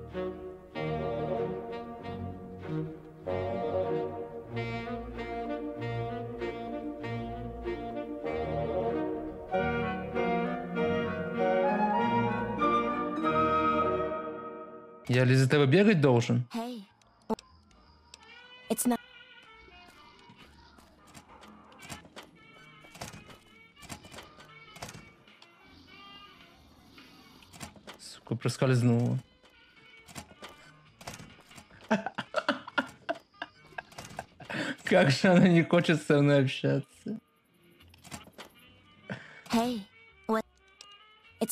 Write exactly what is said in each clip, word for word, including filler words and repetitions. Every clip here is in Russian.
Я ли за тебя бегать должен? Hey. It's not... Сука, проскользнула. Как же она не хочет со мной общаться? Hey. What? It's...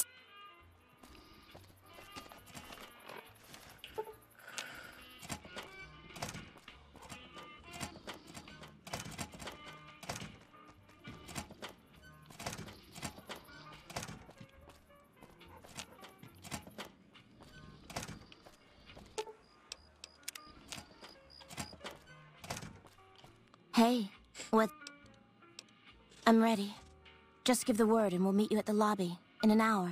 Hey, what? I'm ready. Just give the word and we'll meet you at the lobby in an hour.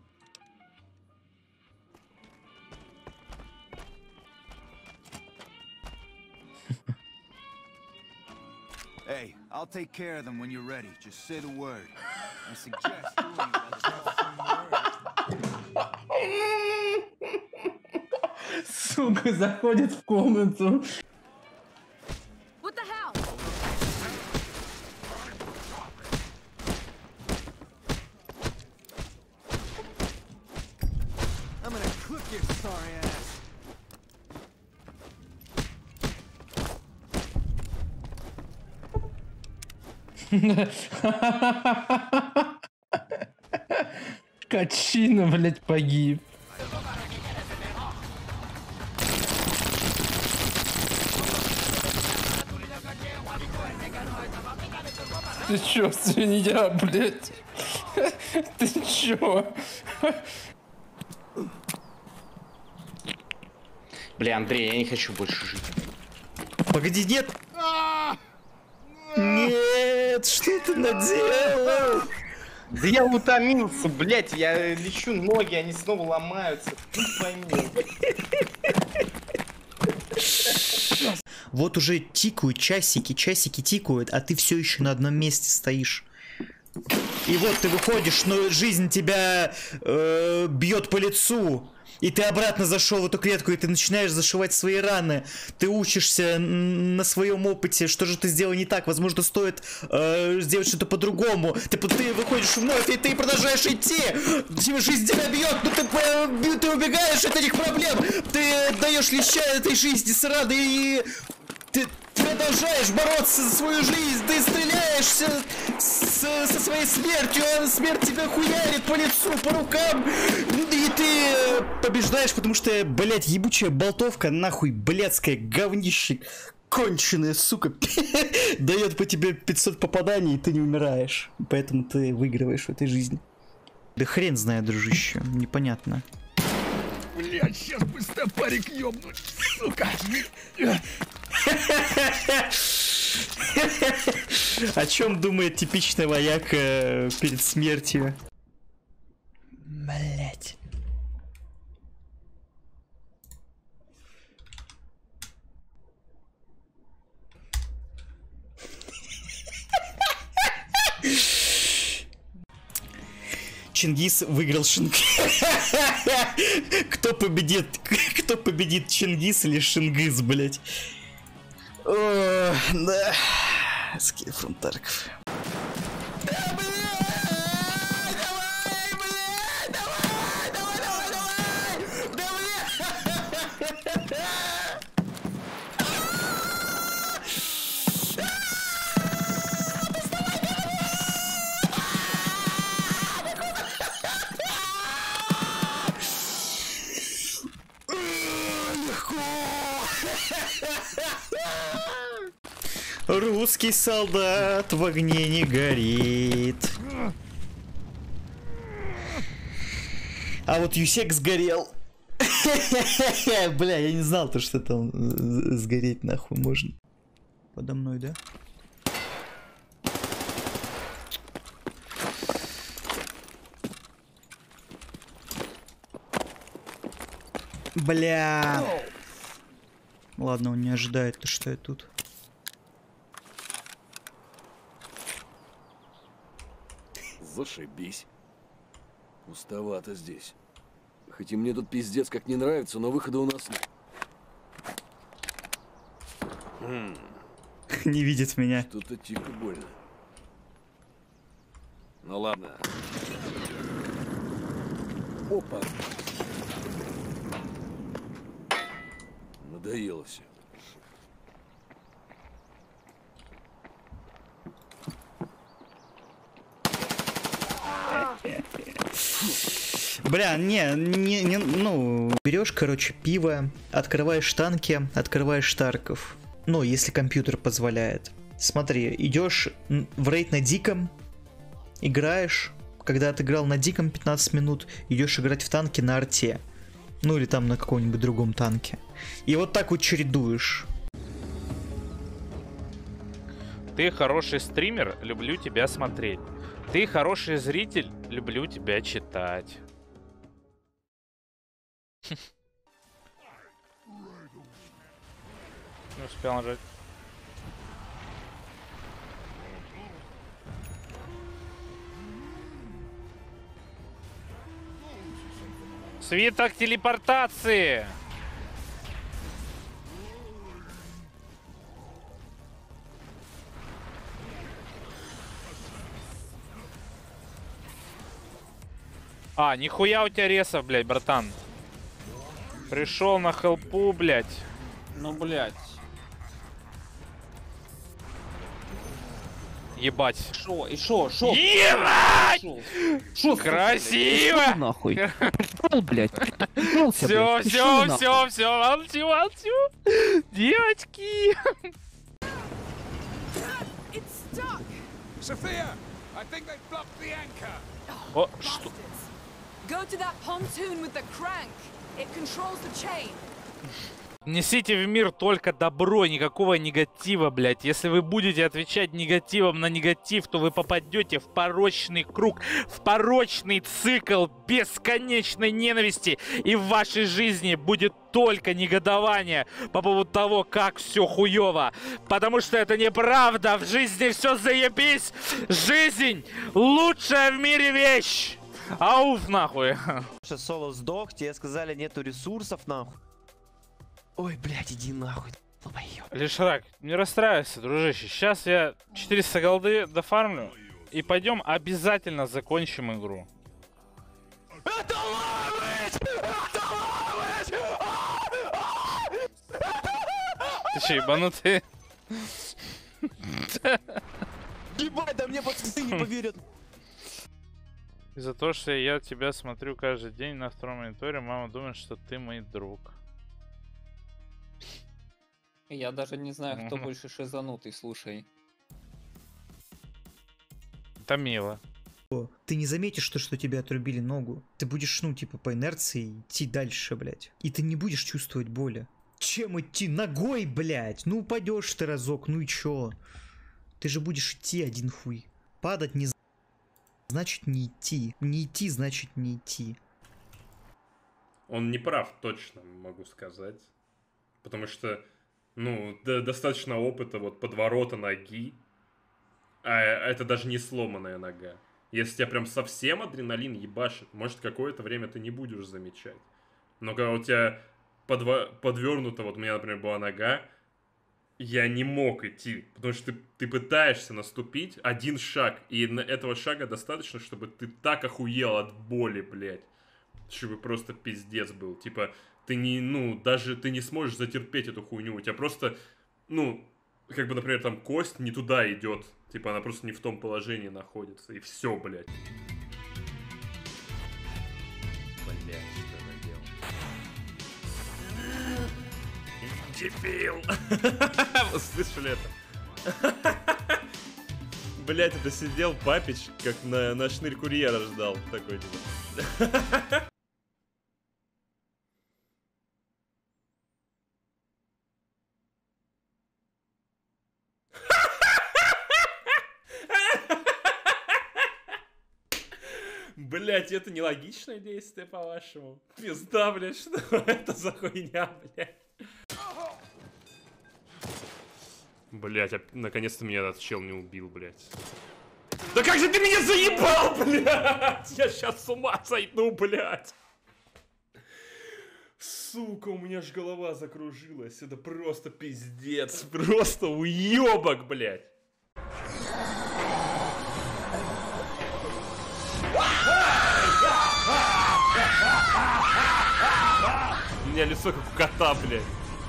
Hey, I'll take care of them when you're ready. Just say the word. I suggest doing it while the Сука, заходит в комнату. What the hell? I'm gonna cook your sorry ass. Качина, блядь, погиб. Ты чё, свинья, блядь? Ты чё? Бля, Андрей, я не хочу больше жить. Погоди, нет! Нет, что ты наделал? Да я утомился, блядь, я лечу ноги, они снова ломаются. Ты пойми. Вот уже тикают часики, часики тикают, а ты все еще на одном месте стоишь. И вот ты выходишь, но жизнь тебя э, бьет по лицу. И ты обратно зашел в эту клетку, и ты начинаешь зашивать свои раны. Ты учишься на своем опыте, что же ты сделал не так. Возможно, стоит э, сделать что-то по-другому. Ты, ты выходишь вновь, и ты продолжаешь идти. Жизнь тебя бьет, но ты, ты убегаешь от этих проблем. Ты даешь леща этой жизни срады, и ты продолжаешь бороться за свою жизнь. Ты стреляешься с, со своей смертью, а смерть тебя хуярит по лицу, по рукам. И ты побеждаешь, потому что, блядь, ебучая болтовка, нахуй, блядское говнище, конченая, сука, дает по тебе пятьсот попаданий, и ты не умираешь. Поэтому ты выигрываешь в этой жизни. Да хрен знает, дружище, непонятно. Блядь, сейчас бы стопарик ёбнуть, сука. О чем думает типичный вояка перед смертью? Блять. Чингис выиграл Шингис. Кто победит? Кто победит, Чингис или Шингис, блять? О, да. Скилл from Tarkov. Русский солдат в огне не горит. А вот Юсек сгорел. Бля, я не знал, то, что там сгореть нахуй можно. Подо мной, да? Бля. Ладно, он не ожидает, то что я тут. Зашибись. Пустовато здесь. Хоть и мне тут пиздец как не нравится, но выхода у нас нет. Хм. Не видит меня. Что-то тихо больно. Ну ладно. Опа. Надоело все. Бля, не, не, не, ну, берешь, короче, пиво, открываешь танки, открываешь Тарков. Ну, если компьютер позволяет. Смотри, идешь в рейд на диком, играешь. Когда отыграл на диком пятнадцать минут, идешь играть в танки на арте. Ну или там на каком-нибудь другом танке. И вот так вот чередуешь. Ты хороший стример, люблю тебя смотреть. Ты хороший зритель, люблю тебя читать. Не успел нажать. Свиток телепортации! А, нихуя у тебя ресов, блядь, братан. Пришел на хелпу, блядь. Ну, блядь. Ебать. Шо, и шо, шо? Ебать! Шо, шо, Красиво! нахуй. Блядь. Все, все, все, все, молчу, молчу. Девочки. О, что? Go to that pontoon with the crank. It controls the chain. Несите в мир только добро, никакого негатива, блядь. Если вы будете отвечать негативом на негатив, то вы попадете в порочный круг, в порочный цикл бесконечной ненависти. И в вашей жизни будет только негодование по поводу того, как все хуево. Потому что это неправда. В жизни все заебись. Жизнь лучшая в мире вещь. Ауф, нахуй. Соло сдох, тебе сказали нету ресурсов, нахуй. Ой, блядь, иди нахуй. Лишрак, не расстраивайся, дружище. Сейчас я четыреста голды дофармлю. И пойдем обязательно закончим игру. Это лавыч! Это лавыч! Ты че, ебанутый? Ебать, да мне пацаны не поверят. Из-за того, что я тебя смотрю каждый день на втором мониторе, мама думает, что ты мой друг. Я даже не знаю, кто больше шизанутый, слушай. Это мило. Ты не заметишь то, что тебе отрубили ногу. Ты будешь, ну, типа, по инерции идти дальше, блядь. И ты не будешь чувствовать боли. Чем идти? Ногой, блядь! Ну, упадешь ты разок, ну и чё? Ты же будешь идти один хуй. Падать не значит не идти. Не идти значит не идти. Он не прав, точно могу сказать. Потому что, ну, да, достаточно опыта вот подворота ноги. А это даже не сломанная нога. Если тебя прям совсем адреналин ебашит, может, какое-то время ты не будешь замечать. Но когда у тебя подво... подвернута, вот у меня, например, была нога, я не мог идти, потому что ты, ты пытаешься наступить один шаг, и на этого шага достаточно, чтобы ты так охуел от боли, блядь, чтобы просто пиздец был. Типа, ты не, ну, даже ты не сможешь затерпеть эту хуйню, у тебя просто, ну, как бы, например, там кость не туда идет, типа, она просто не в том положении находится, и все, блядь. Блядь, что наделал? Дебил! Вы слышали это? Блять, это сидел Папич, как на, на шнырь курьера ждал. Такой типа. Блять, это нелогичное действие, по-вашему? Пизда, блядь, что это за хуйня, блядь? Блять, а наконец-то меня этот чел не убил, блядь. Да как же ты меня заебал, блядь! Я сейчас с ума сойду, блядь! Сука, у меня ж голова закружилась. Это просто пиздец. Просто уебок, блядь. У меня лицо как у кота, блядь.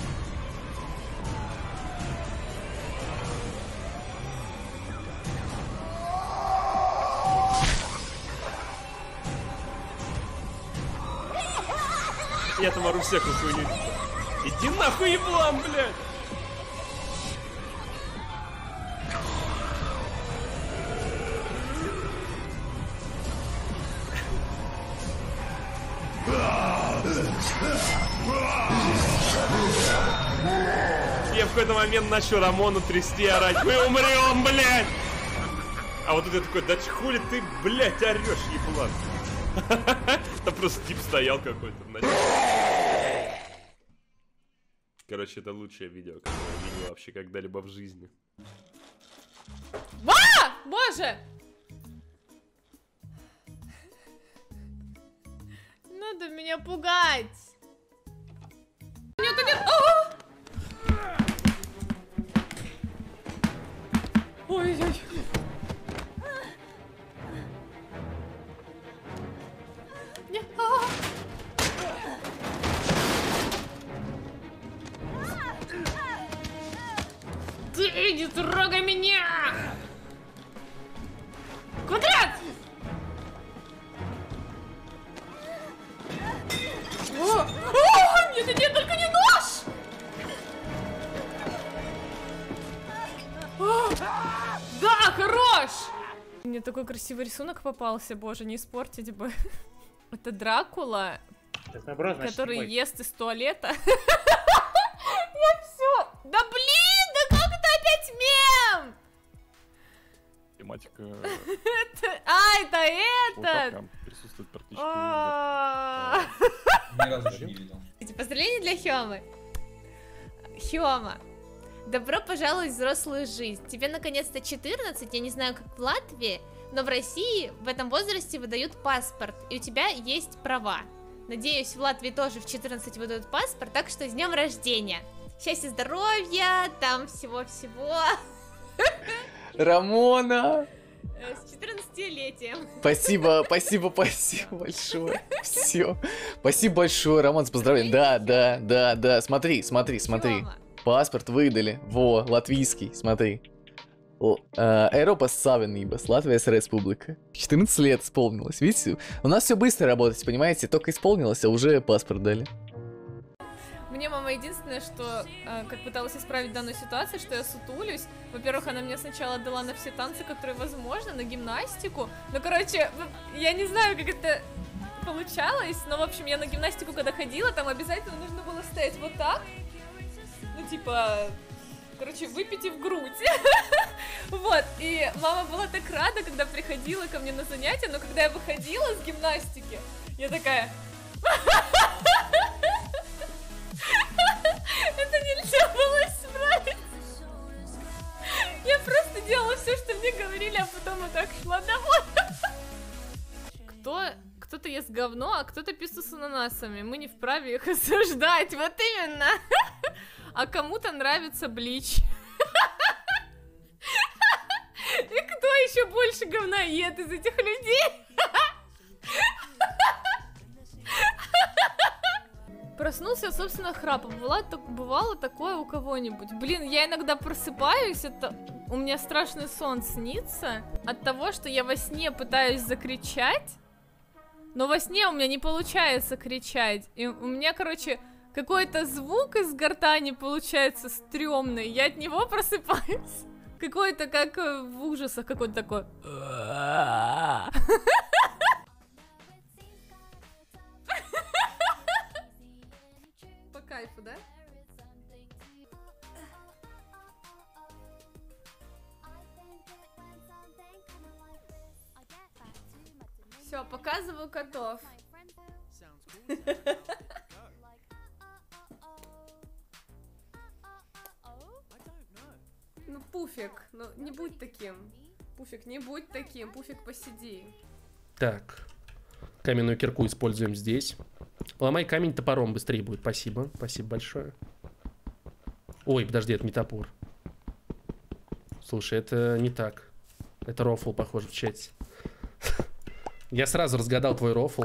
Я там ору всякую хуйню. Иди нахуй, еблан, блядь! Я в какой-то момент начал Рамону трясти и орать: мы умрем, блядь! А вот тут я такой: да хули ты, блядь, орешь, еблан? Там просто тип стоял какой-то. Короче, это лучшее видео, которое я видел вообще когда-либо в жизни. А! Боже! Надо меня пугать! Нет, нет! Ой-ой-ой! Нет! Ты не трогай меня! Квадрат! О! О! Нет, нет, нет, только не нож! О! Да, хорош! Мне такой красивый рисунок попался, боже, не испортить бы. Это Дракула, который ест из туалета. Я все. Да блин, да как это опять мем? Тематика. А, это этот! Присутствует практически Ни разу не видел. Поздравления для Хёмы. Хёма, добро пожаловать в взрослую жизнь. Тебе наконец-то четырнадцать, я не знаю, как в Латвии, но в России в этом возрасте выдают паспорт, и у тебя есть права. Надеюсь, в Латвии тоже в четырнадцать выдают паспорт, так что с днем рождения. Счастья, здоровья, там всего-всего. Рамона! С четырнадцатилетием. Спасибо, спасибо, спасибо большое. Все. Спасибо большое, Роман, с поздравлением. Да, да, да, да. Смотри, смотри, смотри. Паспорт выдали. Во, латвийский, смотри. Eiropas Savienības, Латвия Республика. четырнадцать лет исполнилось. Видите, у нас все быстро работает, понимаете? Только исполнилось, а уже паспорт дали. Мне мама единственное, что э, как пыталась исправить данную ситуацию, что я сутулюсь. Во-первых, она мне сначала отдала на все танцы, которые возможно, на гимнастику. Ну, короче, я не знаю, как это получалось, но, в общем, я на гимнастику, когда ходила, там обязательно нужно было стоять вот так. Ну, типа, короче, выпитив грудь. Вот, и мама была так рада, когда приходила ко мне на занятия, но когда я выходила с гимнастики, я такая... Это нельзя было исправить. Я просто делала все, что мне говорили, а потом вот так шла домой. Кто... Кто-то ест говно, а кто-то пиццу с ананасами. Мы не вправе их осуждать, вот именно. А кому-то нравится Блич. И кто еще больше говна ест из этих людей? Проснулся, собственно, храпом. Бывало, бывало такое у кого-нибудь. Блин, я иногда просыпаюсь, это у меня страшный сон снится от того, что я во сне пытаюсь закричать, но во сне у меня не получается кричать. И у меня, короче, какой-то звук из гортани получается стрёмный. Я от него просыпаюсь. Какой-то как в ужасах, какой-то такой. По кайфу, да? Все, показываю котов. Ну, Пуфик, ну не будь таким. Пуфик, не будь таким. Пуфик, посиди. Так. Каменную кирку используем здесь. Ломай камень топором, быстрее будет. Спасибо. Спасибо большое. Ой, подожди, это не топор. Слушай, это не так. Это рофл, похоже, в чате. Я сразу разгадал твой рофл.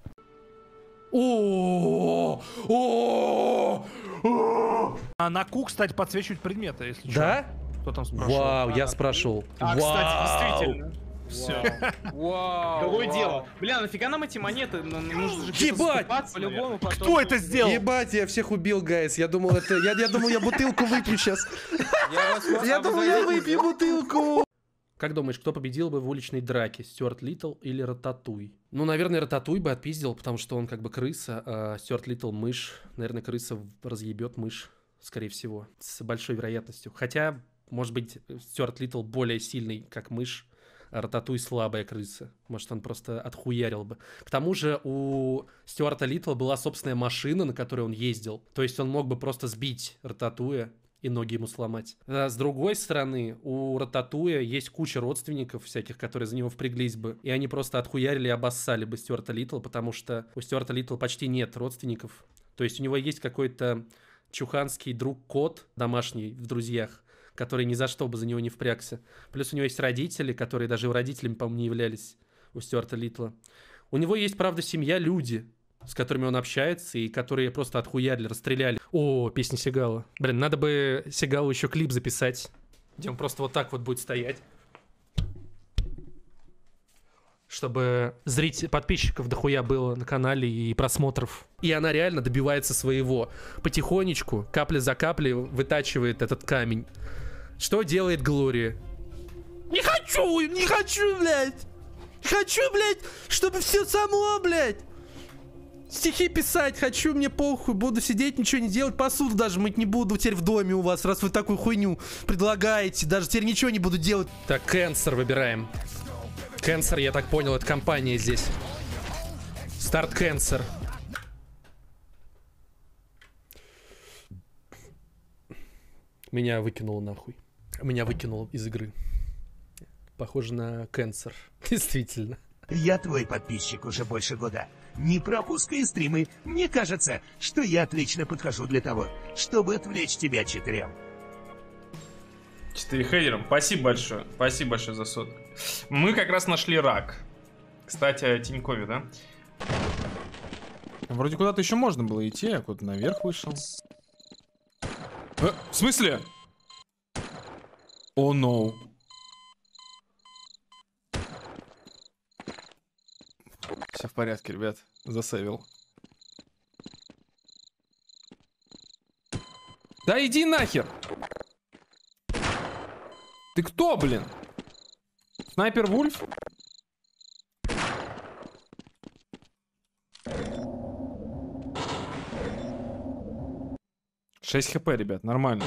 А на Q, кстати, подсвечивать предметы, если что. Да? Кто там спрашивал? Вау, я спрашивал. А, кстати, действительно. Все. Вау. Другое дело. Бля, нафига нам эти монеты? Нам нужно же где-то Ебать! скупаться, по-любому. потом- Кто это сделал? Ебать, я всех убил, гайс. Я думал, это... Я, я думал, я бутылку выпью сейчас. Я думал, я выпью бутылку. Как думаешь, кто победил бы в уличной драке? Стюарт Литтл или Рататуй? Ну, наверное, Рататуй бы отпиздил, потому что он как бы крыса, а Стюарт Литтл мышь. Наверное, крыса разъебет мышь, скорее всего, с большой вероятностью. Хотя, может быть, Стюарт Литтл более сильный, как мышь, а Рататуй слабая крыса. Может, он просто отхуярил бы. К тому же у Стюарта Литтла была собственная машина, на которой он ездил. То есть он мог бы просто сбить Рататуя и ноги ему сломать. А с другой стороны, у Рататуя есть куча родственников всяких, которые за него впряглись бы, и они просто отхуярили и обоссали бы Стюарта Литтла, потому что у Стюарта Литтла почти нет родственников. То есть у него есть какой-то чуханский друг-кот домашний в друзьях, который ни за что бы за него не впрягся. Плюс у него есть родители, которые даже его родителями, по-моему, не являлись у Стюарта Литтла. У него есть, правда, семья, люди, с которыми он общается, и которые просто отхуярили, расстреляли. О, песня Сигала. Блин, надо бы Сигалу еще клип записать, где он просто вот так вот будет стоять. Чтобы зрителей, подписчиков дохуя было на канале и просмотров. И она реально добивается своего. Потихонечку, капля за каплей вытачивает этот камень. Что делает Глория? Не хочу, не хочу, блядь! Не хочу, блядь, чтобы все само, блядь! Стихи писать хочу, мне похуй, буду сидеть, ничего не делать, посуду даже мыть не буду теперь в доме у вас, раз вы такую хуйню предлагаете, даже теперь ничего не буду делать. Так, Кэнсер выбираем. Кэнсер, я так понял, это компания здесь. Старт Кэнсер. Меня выкинуло нахуй. Меня выкинуло из игры. Похоже на Кэнсер. Действительно. Я твой подписчик уже больше года. Не пропускай стримы. Мне кажется, что я отлично подхожу для того, чтобы отвлечь тебя четырем. Четыре хейтерам. Спасибо большое. Спасибо большое за сотку. Мы как раз нашли рак. Кстати, о Тинькове, да? Вроде куда-то еще можно было идти, я куда-то наверх вышел. Э, в смысле? О, oh, no. Все в порядке, ребят. Засейвил. Да иди нахер! Ты кто, блин? Снайпер Вульф? шесть хп, ребят, нормально.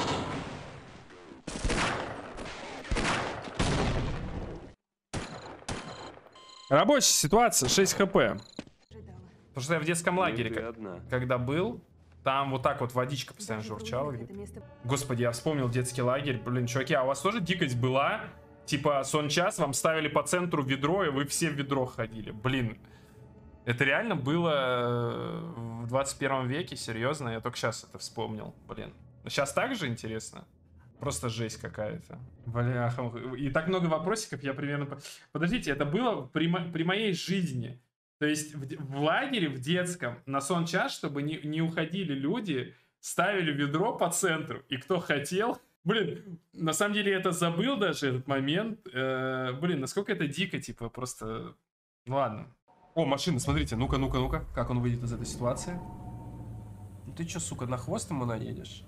Рабочая ситуация, шесть хп. Потому что я в детском лагере, как, когда был, там вот так вот водичка постоянно журчала. Господи, я вспомнил детский лагерь. Блин, чуваки, а у вас тоже дикость была? Типа, сон час, вам ставили по центру ведро, и вы все в ведро ходили. Блин, это реально было в двадцать первом веке? Серьезно? Я только сейчас это вспомнил. Блин. Сейчас так же интересно? Просто жесть какая-то. Бляха. И так много вопросиков, я примерно... Подождите, это было при, мо... при моей жизни. То есть в, в лагере, в детском, на сон час, чтобы не, не уходили люди, ставили ведро по центру. И кто хотел... Блин, на самом деле я это забыл даже, этот момент. Э, блин, насколько это дико, типа, просто... Ну ладно. О, машина, смотрите, ну-ка, ну-ка, ну-ка. Как он выйдет из этой ситуации? Ну ты чё, сука, на хвост ему наедешь?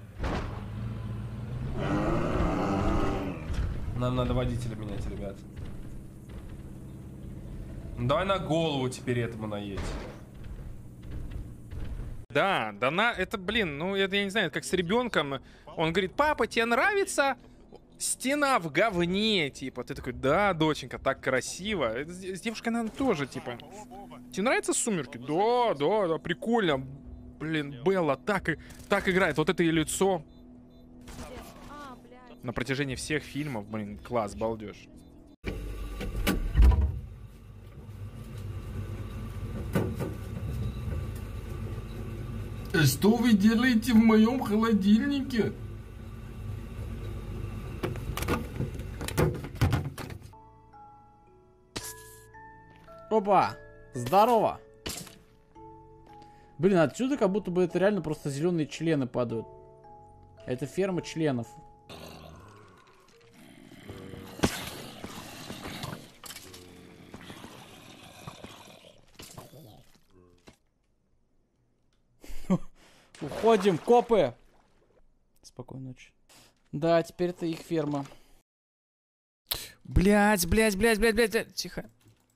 Нам надо водителя менять, ребят. Ну, давай на голову теперь этому наедь. Да, да на, это, блин, ну это я не знаю, как с ребенком. Он говорит: папа, тебе нравится Стена в говне, типа. Ты такой, да, доченька, так красиво. С с девушкой, наверное, тоже, типа. Тебе нравятся «Сумерки»? Да, да, да, прикольно. Блин, Белла так, и, так играет. Вот это ее лицо. На протяжении всех фильмов, блин, класс, балдеж. Что вы делаете в моем холодильнике? Опа! Здорово! Блин, отсюда как будто бы это реально просто зеленые члены падают. Это ферма членов. Уходим, копы! Спокойной ночи. Да, теперь это их ферма. Блять, блять, блять, блять, блять, тихо.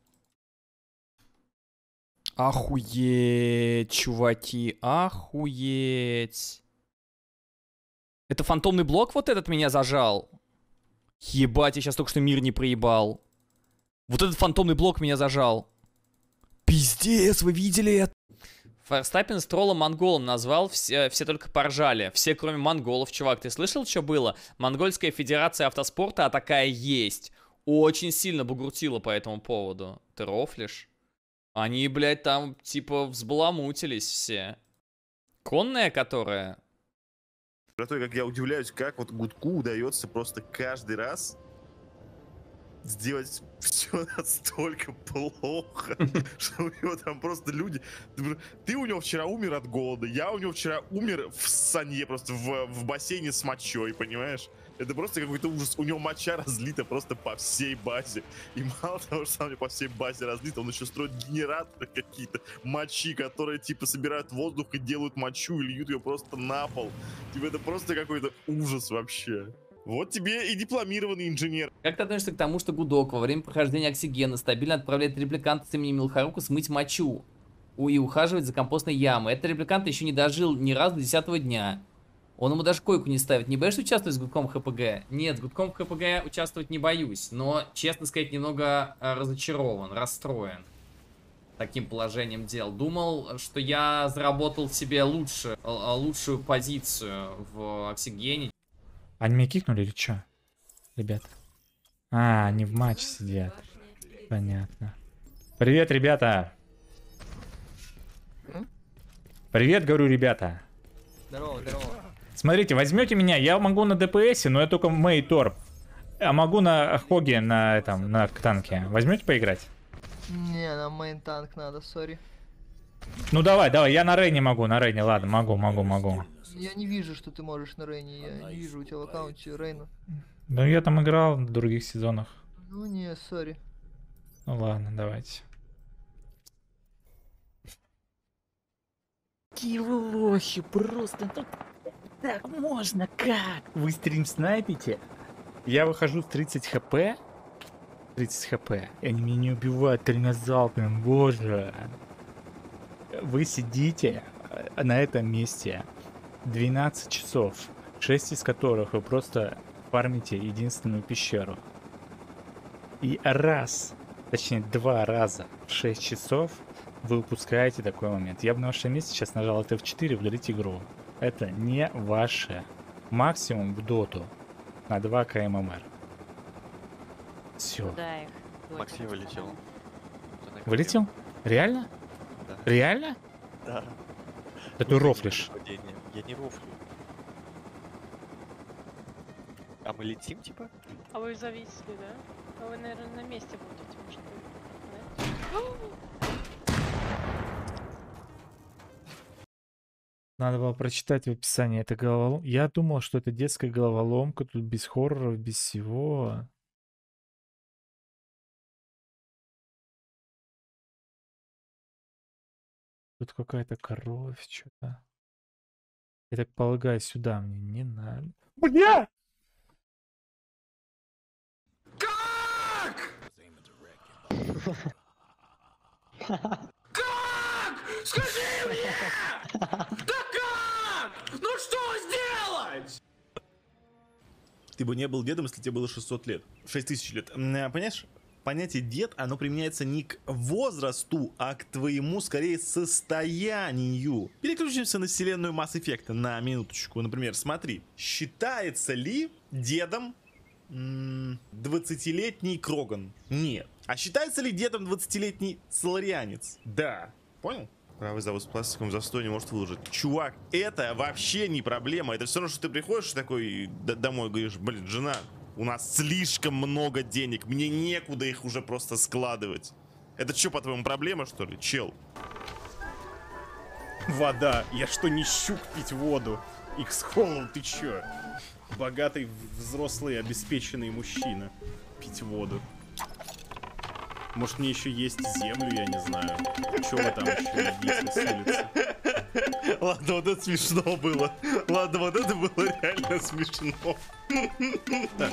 Охуеть, чуваки, охуеть. Это фантомный блок вот этот меня зажал? Ебать, я сейчас только что мир не проебал. Вот этот фантомный блок меня зажал. Пиздец, вы видели это? Ферстаппен с троллом монголом назвал, все, все только поржали. Все, кроме монголов, чувак. Ты слышал, что было? Монгольская федерация автоспорта, а такая есть. Очень сильно бугуртила по этому поводу. Ты рофлишь? Они, блядь, там, типа, взбаламутились все. Конная, которая... Про то, как я удивляюсь, как вот Гудку удается просто каждый раз сделать все настолько плохо, что у него там просто люди... Ты у него вчера умер от голода, я у него вчера умер в сане, просто в, в бассейне с мочой, понимаешь? Это просто какой-то ужас. У него моча разлита просто по всей базе. И мало того, что она по всей базе разлита, он еще строит генераторы какие-то мочи, которые типа собирают воздух и делают мочу и льют ее просто на пол. Типа это просто какой-то ужас вообще. Вот тебе и дипломированный инженер. Как ты относишься к тому, что Гудок во время прохождения оксигена стабильно отправляет репликанта с именем Милхарука смыть мочу и ухаживать за компостной ямой? Этот репликант еще не дожил ни разу до десятого дня. Он ему даже койку не ставит. Не боишься участвовать с Гудком в ХПГ? Нет, с Гудком в ХПГ участвовать не боюсь. Но, честно сказать, немного разочарован, расстроен таким положением дел. Думал, что я заработал себе лучше, лучшую позицию в оксигене. Они меня кикнули или что? Ребят. А, они в матче сидят. Понятно. Привет, ребята. Привет, говорю, ребята. Здорово, здорово. Смотрите, возьмете меня, я могу на ДПСе, но я только мейторп. А могу на Хоге, на этом, на танке. Возьмете поиграть? Не, нам мейн танк надо, сори. Ну давай, давай, я на Рейне могу, на Рейне, ладно, могу, могу, могу. Я не вижу, что ты можешь на Рейне, я не вижу у тебя в аккаунте Рейна. Да я там играл в других сезонах. Ну не, сори. Ну ладно, давайте. Какие вы лохи, просто ну, так можно, как? Вы стрим снайпите? Я выхожу с тридцать хп. тридцать хп. И они меня не убивают тремя залпами, боже. Вы сидите на этом месте двенадцать часов, шесть из которых вы просто фармите единственную пещеру. И раз, точнее два раза в шесть часов вы упускаете такой момент. Я бы на вашем месте сейчас нажал эф четыре, удалить игру. Это не ваше. Максимум в доту на два КММР. Все. Максим вылетел. Вылетел? Реально? Да. Реально? Да. Да ты рофлишь. Я не рофлю. А мы летим, типа? А вы зависли, да? А вы, наверное, на месте будете, может быть. Надо было прочитать в описании. Это головоломка. Я думал, что это детская головоломка. Тут без хорроров, без всего. Тут какая-то кровь, что-то. Я так полагаю, сюда мне не надо. Бля! Как? Скажи мне! Да как? Ну что сделать? Ты бы не был дедом, если тебе было шестьсот лет. шесть тысяч лет. Понимаешь? Понятие дед, оно применяется не к возрасту, а к твоему, скорее, состоянию. Переключимся на вселенную Mass Effect на минуточку. Например, смотри, считается ли дедом двадцатилетний Кроган? Нет. А считается ли дедом двадцатилетний Соларианец? Да. Понял? Правый завод с пластиком в застой не может выложить. Чувак, это вообще не проблема. Это все равно, что ты приходишь такой домой и говоришь, блин, жена, у нас слишком много денег, мне некуда их уже просто складывать. Это что, по-твоему, проблема, что ли, чел? Вода. Я что, не щук пить воду? Икс-холл, ты чё? Богатый, взрослый, обеспеченный мужчина. Пить воду. Может, мне еще есть землю, я не знаю. Чё вы там еще едите с улицы? Ладно, вот это смешно было. Ладно, вот это было реально смешно. Так.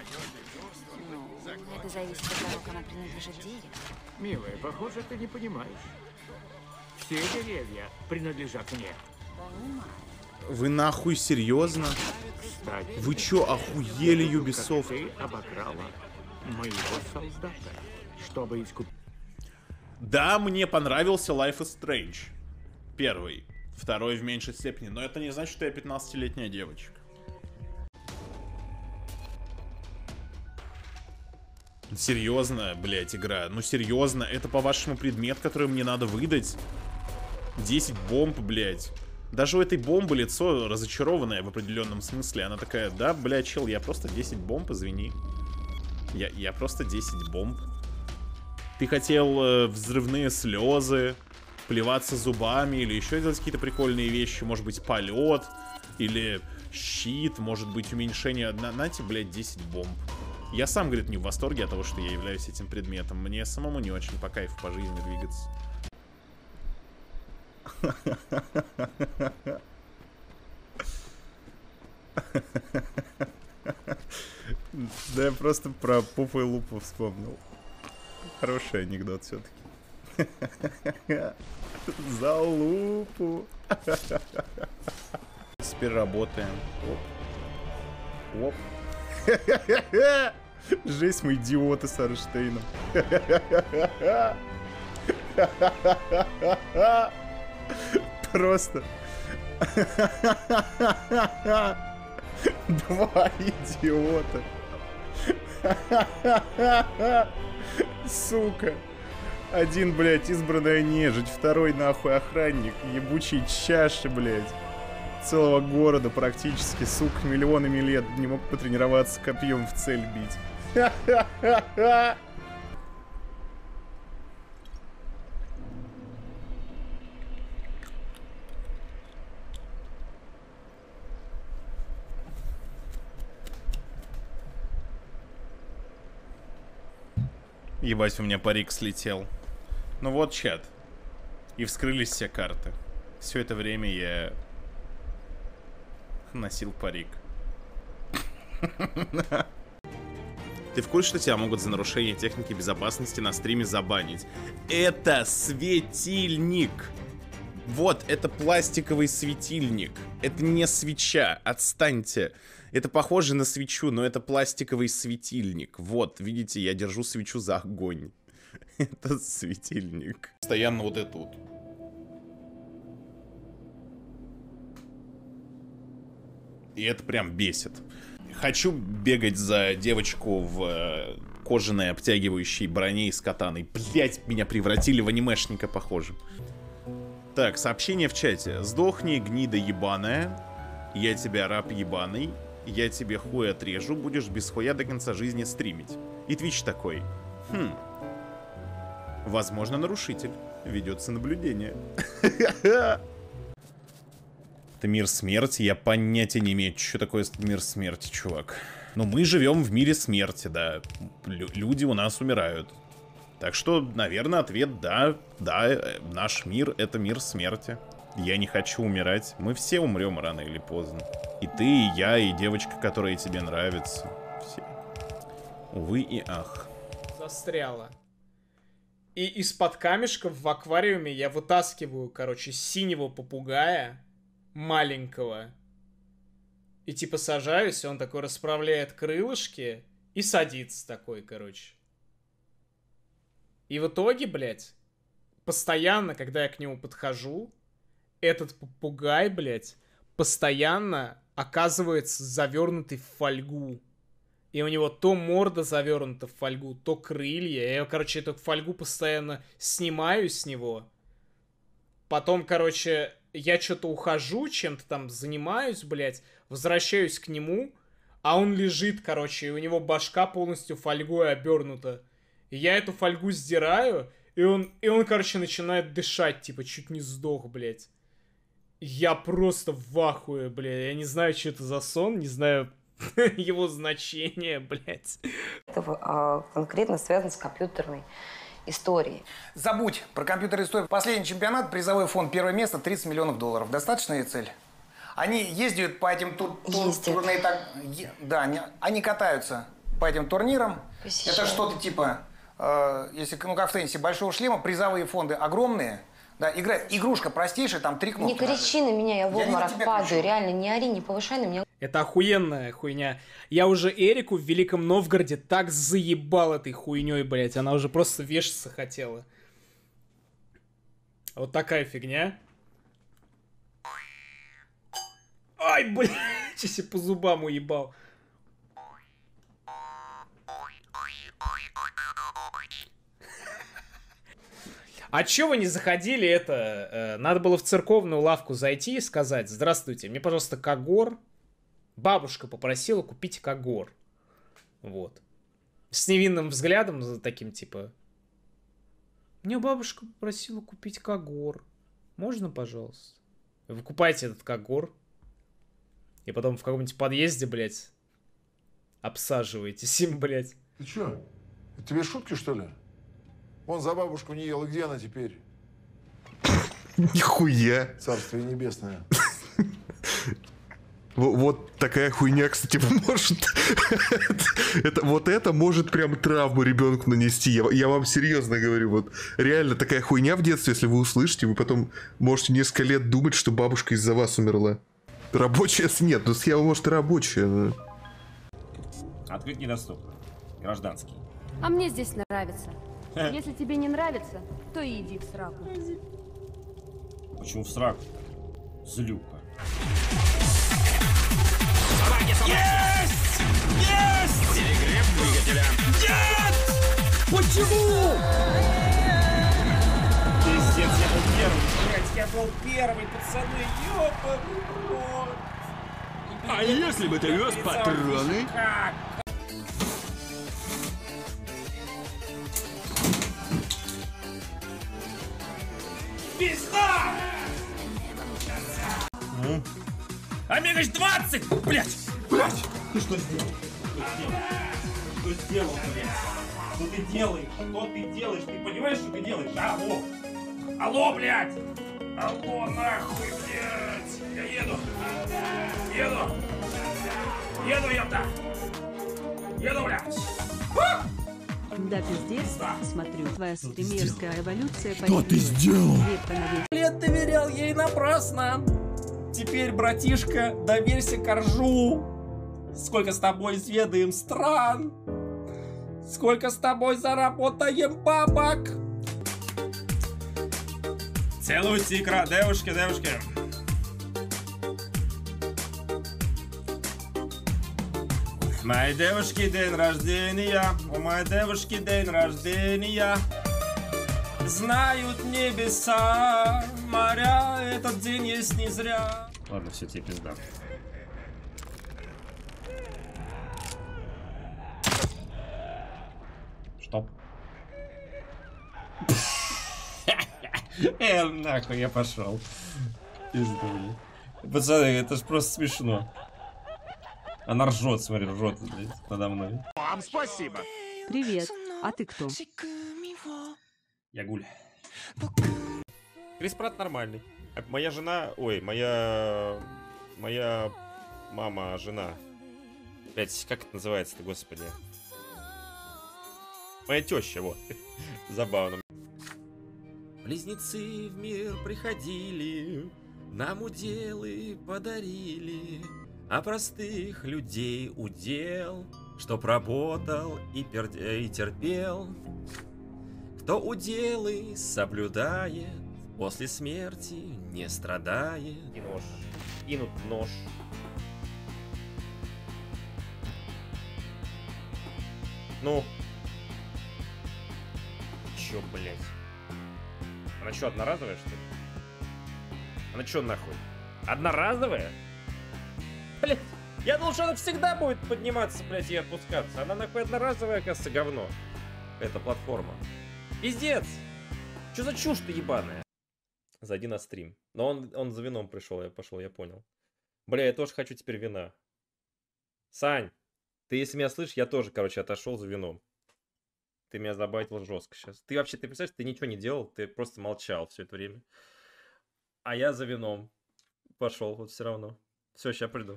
Это зависит от того, кому принадлежит дерево. Милая, похоже, ты не понимаешь. Все деревья принадлежат мне. Вы нахуй серьезно? Кстати, Вы чё, охуели, вижу, Ubisoft? как ты обокрала моего солдата, чтобы искупить. Да, мне понравился Life is Strange. Первый. Второй в меньшей степени. Но это не значит, что я пятнадцатилетняя девочка. Серьезно, блять, игра. Ну серьезно, это по-вашему предмет, который мне надо выдать? десять бомб, блять. Даже у этой бомбы лицо разочарованное в определенном смысле. Она такая, да, бля, чел, я просто десять бомб, извини. Я, я просто десять бомб. Ты хотел э, взрывные слезы, плеваться зубами или еще делать какие-то прикольные вещи. Может быть, полет или щит, может быть, уменьшение. На, нате, блядь, десять бомб. Я сам, говорит, не в восторге от того, что я являюсь этим предметом. Мне самому не очень по кайфу по жизни двигаться. Да я просто про Пупу и Лупу вспомнил. Хороший анекдот все-таки. За Лупу. Теперь работаем. Оп. Оп. Жесть, мы идиоты с Арнштейном. Просто. Два идиота. Сука. Один, блядь, избранная нежить, второй, нахуй, охранник, ебучий чаши, блядь. Целого города практически, сука, миллионами лет не мог потренироваться копьем в цель бить. Ебать, у меня парик слетел. Ну вот, чат. И вскрылись все карты. Все это время я носил парик. Ты в курсе, что тебя могут за нарушение техники безопасности на стриме забанить? Это светильник! Вот, это пластиковый светильник. Это не свеча, отстаньте. Это похоже на свечу, но это пластиковый светильник. Вот, видите, я держу свечу за огонь. Это светильник. Постоянно вот это вот. И это прям бесит. Хочу бегать за девочку в э, кожаной обтягивающей броне с катаной. Блять, меня превратили в анимешника, похоже. Так, сообщение в чате. Сдохни, гнида ебаная. Я тебя раб ебаный. Я тебе хуй отрежу. Будешь без хуя до конца жизни стримить. И Твич такой. Хм. Возможно, нарушитель. Ведется наблюдение. Это мир смерти, я понятия не имею, что такое мир смерти, чувак. Но мы живем в мире смерти, да. Лю люди у нас умирают. Так что, наверное, ответ да. Да, наш мир — это мир смерти. Я не хочу умирать. Мы все умрем рано или поздно. И ты, и я, и девочка, которая тебе нравится. Все. Увы и ах. Застряла. И из-под камешков в аквариуме я вытаскиваю, короче, синего попугая. Маленького. И типа сажаюсь, он такой расправляет крылышки и садится такой, короче. И в итоге, блядь, постоянно, когда я к нему подхожу, этот попугай, блядь, постоянно оказывается завернутый в фольгу. И у него то морда завернута в фольгу, то крылья. Я, короче, эту фольгу постоянно снимаю с него. Потом, короче, я что-то ухожу, чем-то там занимаюсь, блядь, возвращаюсь к нему, а он лежит, короче, и у него башка полностью фольгой обернута. И я эту фольгу сдираю, и он, и он, короче, начинает дышать, типа, чуть не сдох, блядь. Я просто в ахуе, блядь. Я не знаю, что это за сон, не знаю его значение, блядь. Это а, конкретно связано с компьютерной историей. Забудь про компьютерную историю. Последний чемпионат, призовой фонд, первое место, тридцать миллионов долларов. Достаточная цель? Они ездят по этим тур турные... Так, да, они, они катаются по этим турнирам. Посещаю. Это что-то типа, э, если, ну как в теннисе, большого шлема, призовые фонды огромные. Да, игра, игрушка простейшая, там три кнопки. Не кричи на меня, я в обморок падаю. Кричу. Реально, не ори, не повышай на меня. Это охуенная хуйня. Я уже Эрику в Великом Новгороде так заебал этой хуйней, блядь. Она уже просто вешаться хотела. Вот такая фигня. Ай, блядь, сейчас я по зубам уебал. А чё вы не заходили это? Э, надо было в церковную лавку зайти и сказать: здравствуйте, мне, пожалуйста, Кагор. Бабушка попросила купить Кагор. Вот. С невинным взглядом, таким типа: мне бабушка попросила купить Кагор. Можно, пожалуйста? Вы покупаете этот Кагор. И потом в каком-нибудь подъезде, блядь, обсаживаетесь им, блядь. Ты чё? Это тебе шутки, что ли? Он за бабушку не ел, и где она теперь? Нихуя. Царствие небесное. Вот такая хуйня, кстати, может... это, вот это может прям травму ребенку нанести. Я, я вам серьезно говорю. Вот реально такая хуйня в детстве, если вы услышите, вы потом можете несколько лет думать, что бабушка из-за вас умерла. Рабочая нет, ну схема может и рабочая. Но... Открыть недоступно. Гражданский. А мне здесь нравится. Если тебе не нравится, то и иди в сраку. Почему в сраку? Злюка. Есть! Есть! Перегрев двигателя. Нет! Почему? Пиздец, я был первый. Блять, я был первый, пацаны. Ёбаный рот. А если бы ты вез патроны? Как? Пизда! Ну? Омега двадцать! Блять! Блять! Ты что сделал? Что сделал, блядь? Что ты делаешь? Что ты делаешь? Ты понимаешь, что ты делаешь? Алло! Алло, блядь! Алло, нахуй, блядь! Я еду! Еду! Еду, ёпта! Еду, блядь! Да, пиздец, смотрю, твоя стримерская эволюция. Что ты сделал? Лет доверял ей напрасно. Теперь, братишка, доверься Коржу. Сколько с тобой изведаем стран. Сколько с тобой заработаем бабок. Целуйте икра, девушки, девушки. У моей девушки день рождения, у моей девушки день рождения. Знают небеса, моря, этот день есть не зря. Ладно, все, тебе пизда. Что? Э, нахуй, я пошел. Пизда, блядь. Пацаны, это ж просто смешно. Она ржет, смотри, ржет, блядь, надо мной. Вам спасибо. Привет, а ты кто? Я Гуль. Крис Пратт нормальный. А моя жена, ой, моя, моя мама, жена. Блять, как это называется-то, господи? Моя теща, вот. Забавно. Близнецы в мир приходили, нам уделы подарили. А простых людей удел, чтоб работал и, пер... и терпел. Кто уделы соблюдает, после смерти не страдает. И нож. Кинут нож. Ну. Чё, блядь? Она чё, одноразовая, что ли? Она чё, нахуй? Одноразовая? Блядь, я думал, что она всегда будет подниматься, блядь, и опускаться. Она, нахуй, одноразовая, оказывается, говно. Эта платформа. Пиздец! Чё за чушь-то ебаная? Зайди на стрим. Но он, он за вином пришел, я пошел, я понял. Бля, я тоже хочу теперь вина. Сань, ты если меня слышишь, я тоже, короче, отошел за вином. Ты меня забайтил жестко сейчас. Ты вообще, ты представляешь, ты ничего не делал, ты просто молчал все это время. А я за вином пошел, вот все равно. Все, сейчас приду.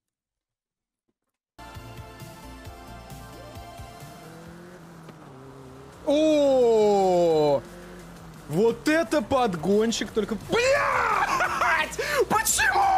О, вот это подгончик, только... Блядь! Почему?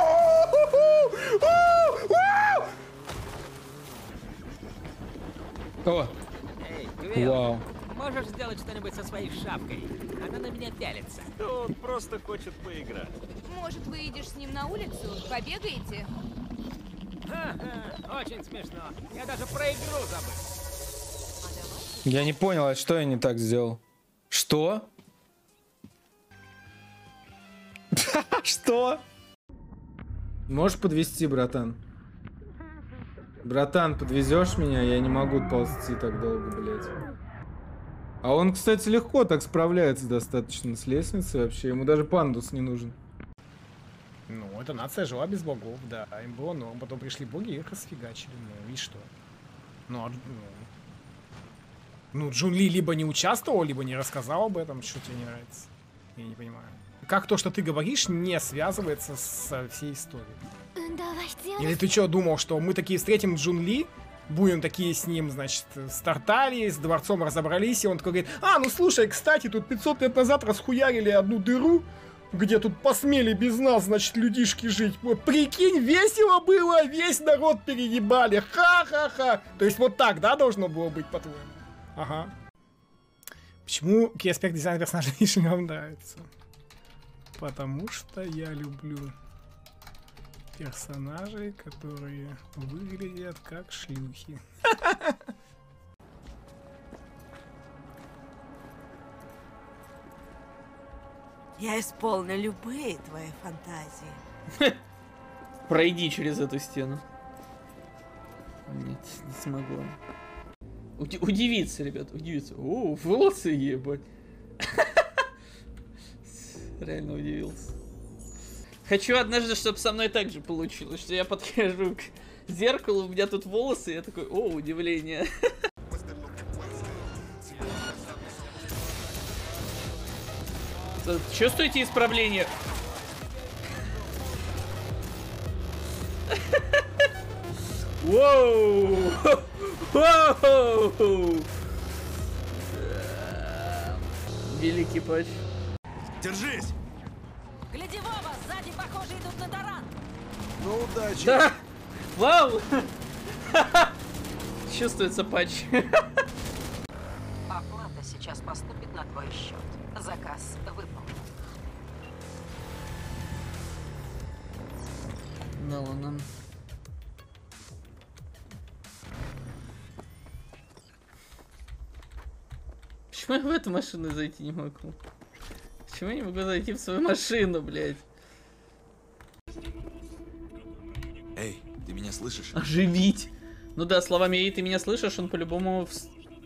О! Эй, Гвел, Вау. можешь сделать что-нибудь со своей шапкой? Она на меня пялится. Он просто хочет поиграть. Может, выйдешь с ним на улицу? Побегаете? Ха-ха, очень смешно. Я даже про игру забыл. Я не понял, а что я не так сделал? Что? Что? Можешь подвезти, братан? Братан, подвезешь меня? Я не могу ползти так долго, блядь. А он, кстати, легко так справляется достаточно с лестницей вообще. Ему даже пандус не нужен. Ну, эта нация жила без богов, да. Им было, но потом пришли боги и их расфигачили. Ну, и что? Ну, а, ну... Ну, Джун Ли либо не участвовал, либо не рассказал об этом, что тебе не нравится. Я не понимаю. Как то, что ты говоришь, не связывается со всей историей? Или ты что, думал, что мы такие встретим Джун Ли, будем такие с ним, значит, стартали, с дворцом разобрались, и он такой говорит: а, ну слушай, кстати, тут пятьсот лет назад расхуярили одну дыру, где тут посмели без нас, значит, людишки жить. Вот, прикинь, весело было, весь народ переебали, ха-ха-ха. То есть вот так, да, должно было быть, по-твоему? Ага. Почему кей аспект дизайна персонажей вам нравится? Потому что я люблю персонажей, которые выглядят как шлюхи. Я исполню любые твои фантазии. Пройди через эту стену. Нет, не смогла. Уди удивиться, ребят, удивиться. О, волосы ебать. Реально удивился. Хочу однажды, чтобы со мной так же получилось, что я подхожу к зеркалу, у меня тут волосы, и я такой: о, удивление. Чувствуете исправление? Воу! Воу! Великий патч. Держись! Гляди, Вова, сзади, похоже, идут на таран. Ну, удачи! Да! Вау! Чувствуется патч. Оплата сейчас поступит на твой счет. Заказ выполнен. Да ладно. Почему я в эту машину зайти не могу? Почему я не могу зайти в свою машину, блядь? Эй, ты меня слышишь? Оживить! Ну да, словами «эй, ты меня слышишь», он по-любому... В...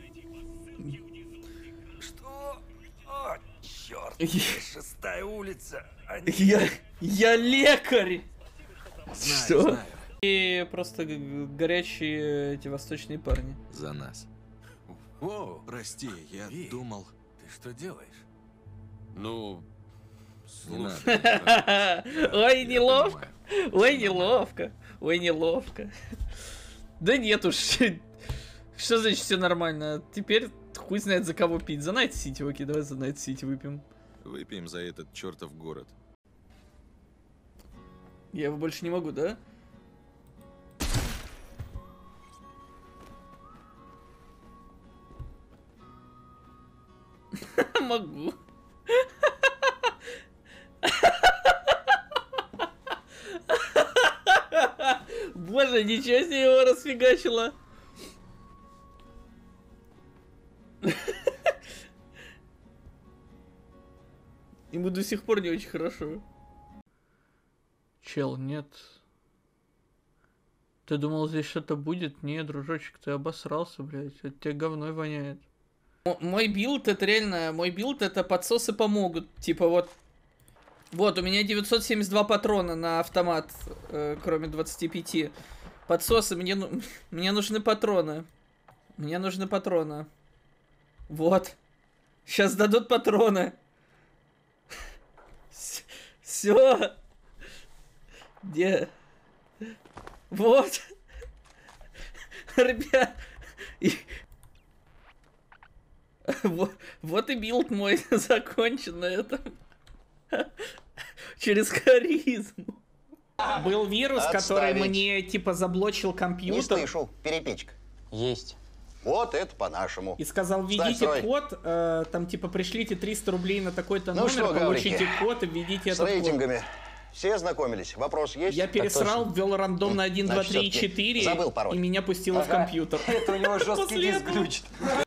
Что? О, черт! Шестая улица! Они... Я... Я лекарь! Знаю, что? Знаю. И просто горячие эти восточные парни. За нас. О, прости, я Ви, думал... Ты что делаешь? Ну... Слушай... Ой, неловко. Ой, неловко. Ой, неловко. Да нет уж. Что значит все нормально? Теперь хуй знает за кого пить. За Найт Сити, окей, давай за Найт Сити выпьем. Выпьем за этот чертов город. Я его больше не могу, да? могу. Боже, ничего себе его расфигачило. Ему до сих пор не очень хорошо. Чел, нет. Ты думал, здесь что-то будет? Не, дружочек, ты обосрался, блядь. От тебя говной воняет. М мой билд, это реально... Мой билд, это подсосы помогут. Типа вот... Вот, у меня девятьсот семьдесят два патрона на автомат, э, кроме двадцати пяти. Подсосы, мне, ну... мне нужны патроны. Мне нужны патроны. Вот. Сейчас дадут патроны. Все. Где? Вот. Ребят. И... Вот, вот и билд мой закончен на этом. Через харизму. Был вирус, Отставить. который мне типа заблочил компьютер. Не слышу. Перепечка. Есть. Вот это по-нашему. И сказал, введите код, э, там типа пришлите триста рублей на такой-то Ну номер, что, получите гаврики, код и введите с этот рейтингами код. все ознакомились? Вопрос есть? Я пересрал, ввел рандом на один, два, Значит, три, всё-таки четыре, забыл пароль. и меня пустило в Ага. компьютер. Это у него жесткий После диск этого. глючит.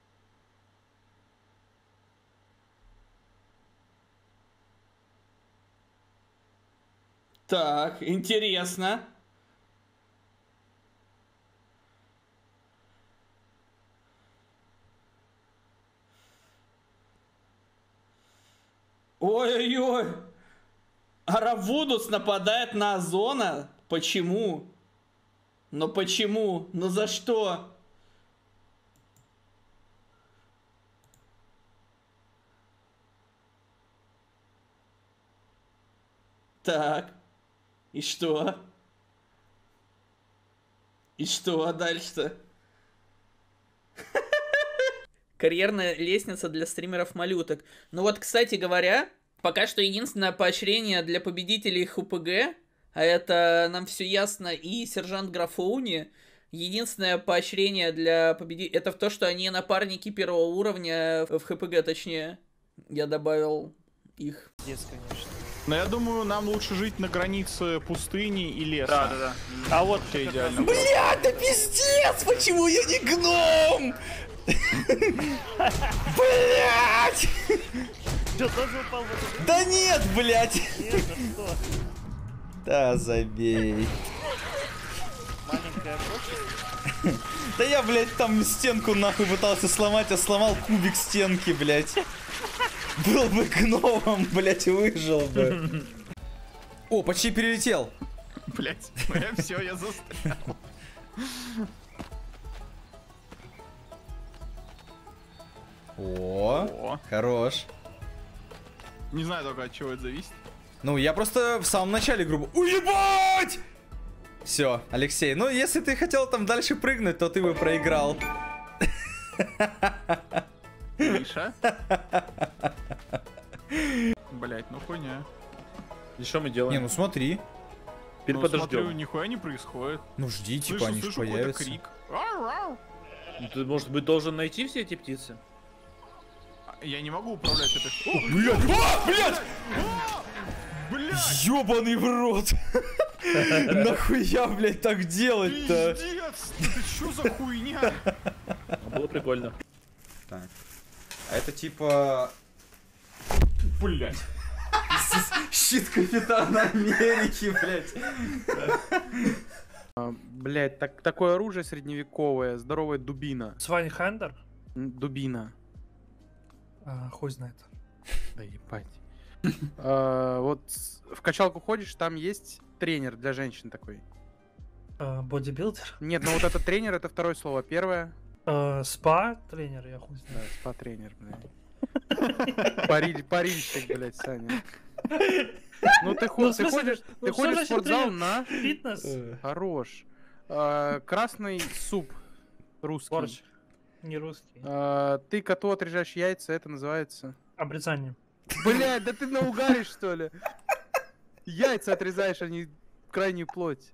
Так, интересно. Ой-ой-ой. Аравудус нападает на Озона? Почему? Но почему? Ну за что? Так. И что? И что дальше-то? Карьерная лестница для стримеров-малюток. Ну вот, кстати говоря, пока что единственное поощрение для победителей ХПГ, а это нам все ясно, и сержант Графоуни, единственное поощрение для победителей, это в то, что они напарники первого уровня в ХПГ, точнее. Я добавил их. Yes, конечно. Но я думаю, нам лучше жить на границе пустыни и леса. Да, да, да. А вот все идеально. Блядь, да пиздец! Почему я не гном? Блядь! Что, тоже упал в эту... Да нет, блядь! Нет, ну что? Да, забей. Маленькая почта. Да я, блядь, там стенку нахуй пытался сломать, а сломал кубик стенки, блядь. Был бы гномом, блядь, выжил бы. О, почти перелетел. Блять, ну я все, я застрял. О, О, хорош. не знаю только, от чего это зависит. Ну, я просто в самом начале грубо... Уебать! Все, Алексей, ну если ты хотел там дальше прыгнуть, то ты бы проиграл. Миша? Блять, ну хуйня. И что мы делаем? Не, ну смотри. Теперь ну, подождем. Смотрю, нихуя не происходит. Ну жди, типа, слышу, они слышу ж появятся. крик. Ну, ты, может быть, должен найти все эти птицы? Я не могу управлять этой... О, блядь! А, блядь! Блядь! Ёбаный в рот! Нахуя, блядь, так делать-то? Пиздец! Это что за хуйня? Было прикольно. Так. А это типа... Блядь. Щит Капитана Америки, блядь. Блять, так, такое оружие средневековое, здоровая дубина. Свайнхендер? Дубина. А, хуй знает. Да ебать. А, вот в качалку ходишь, там есть тренер для женщин такой. Бодибилдер? Нет, ну вот этот тренер, это второе слово. Первое. Спа-тренер, я хуй знаю. Да, спа-тренер, блядь. Париль, парильщик, блядь, Саня. Ну ты, ход, Ну, в ты смысле, ходишь, ну, ты что ходишь в значит спортзал тренер? на... Фитнес? Хорош. А, красный суп. Русский. Борщ. Не русский. А, ты коту отрежаешь яйца, это называется... Обрезание. Блядь, да ты наугаришь, что ли? Яйца отрезаешь, а не крайнюю плоть.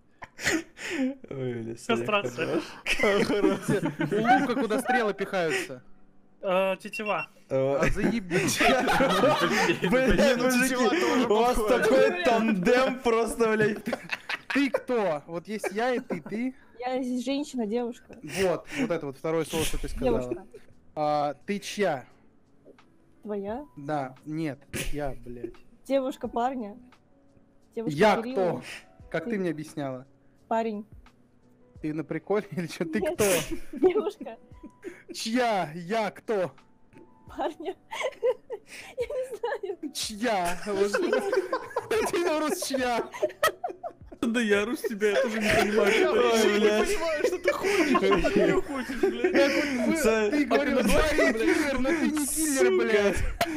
Кастрация. У лука, куда стрелы пихаются. Э, тетива. Заебись. Блин, мужики, у вас такой тандем просто, блядь. Ты кто? Вот есть я и ты, ты? Я женщина, девушка. Вот, вот это вот второе слово, что ты сказала. Девушка. А, ты чья? Твоя? Да, нет, я, блядь. Девушка парня. Девушка Я Кирилла. кто? Как ты мне объясняла? Парень. Ты на приколе или что? Ты Нет, кто? Девушка. Чья? Я кто? Парня. Я не знаю. Чья? Ты на рус чья? Да я рус тебя, я тоже не понимаю, что ты Я не понимаю, что ты хочешь, что ты не хочешь, блядь. Ты говорил, парень киллер, но ты не киллер,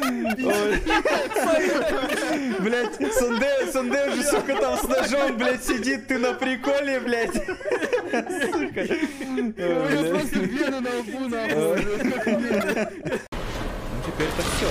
блядь. Блядь, Санде, Санде уже, сука, там с ножом, блядь, сидит, ты на приколе, блядь. Сука. Я просто вену на лбу, нахуй. Ну теперь-то все.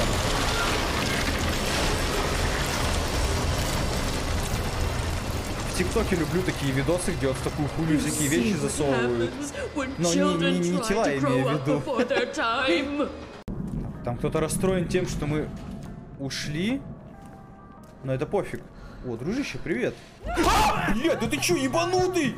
В ТикТоке люблю такие видосы, где вот в такую хуйню всякие вещи засовывают. Но не, не, не тела, я имею в виду. Там кто-то расстроен тем, что мы ушли. Но это пофиг. О, дружище, привет. Блядь, да ты чё, ебанутый?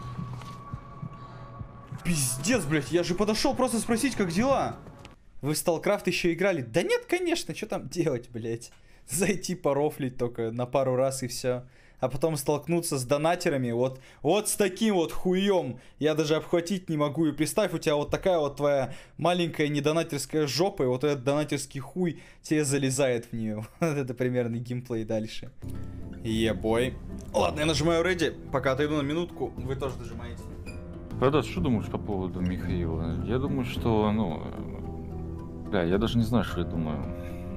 Пиздец, блядь, я же подошел просто спросить, как дела. Вы в StarCraft еще играли? Да нет, конечно, что там делать, блядь. Зайти порофлить только на пару раз и все. А потом столкнуться с донатерами вот, вот с таким вот хуем. Я даже обхватить не могу. И представь, у тебя вот такая вот твоя маленькая недонатерская жопа, и вот этот донатерский хуй тебе залезает в нее. Вот это примерно геймплей дальше. Ебой. Ладно, я нажимаю ready. Пока отойду на минутку, вы тоже нажимаете. Продат, что думаешь по поводу Михаила? Я думаю, что, ну... Бля, я даже не знаю, что я думаю.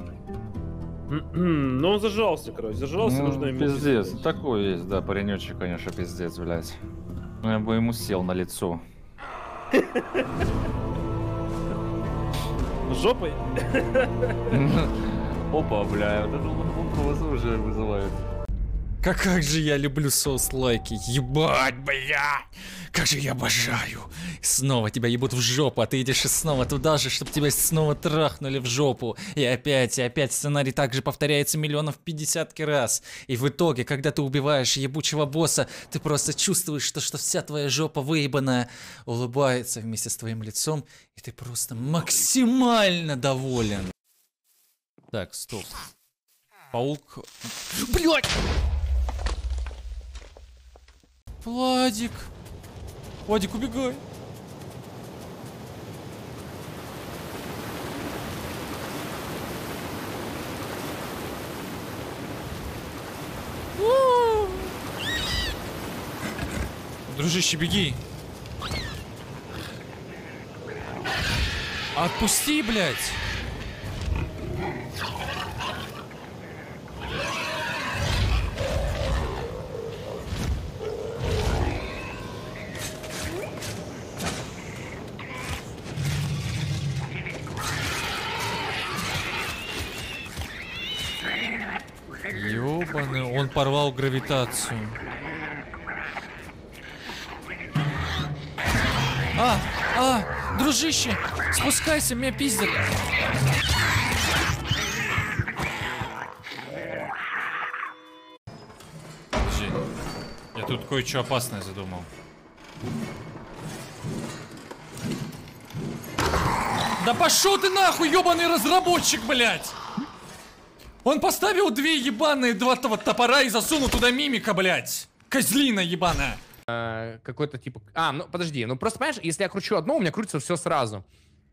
Ну, он зажрался, короче, зажрался, ну, нужно ему... Пиздец, пиздец. Такой есть, да, паренечек, конечно, пиздец, блядь. Ну, я бы ему сел на лицо. Жопой? Опа, бля, вот это лунку уже вызывает. Как, как же я люблю соус-лайки, ебать, бля! Как же я обожаю! Снова тебя ебут в жопу, а ты идешь и снова туда же, чтобы тебя снова трахнули в жопу. И опять, и опять сценарий также повторяется миллионов пятидесятки раз. И в итоге, когда ты убиваешь ебучего босса, ты просто чувствуешь, что, что вся твоя жопа выебанная улыбается вместе с твоим лицом, и ты просто максимально доволен. Так, стоп. Паук... Блядь! Владик! Владик, убегай! Дружище, беги! Отпусти, блядь! Ёбаный, он порвал гравитацию. А, а, дружище, спускайся, меня пиздят. Подожди, я тут кое-что опасное задумал. Да пошел ты нахуй, ёбаный разработчик, блядь! Он поставил две ебаные два топора и засунул туда мимика, блядь. Козлина ебаная. А, какой-то типа... А, ну подожди, ну просто понимаешь, если я кручу одно, у меня крутится все сразу.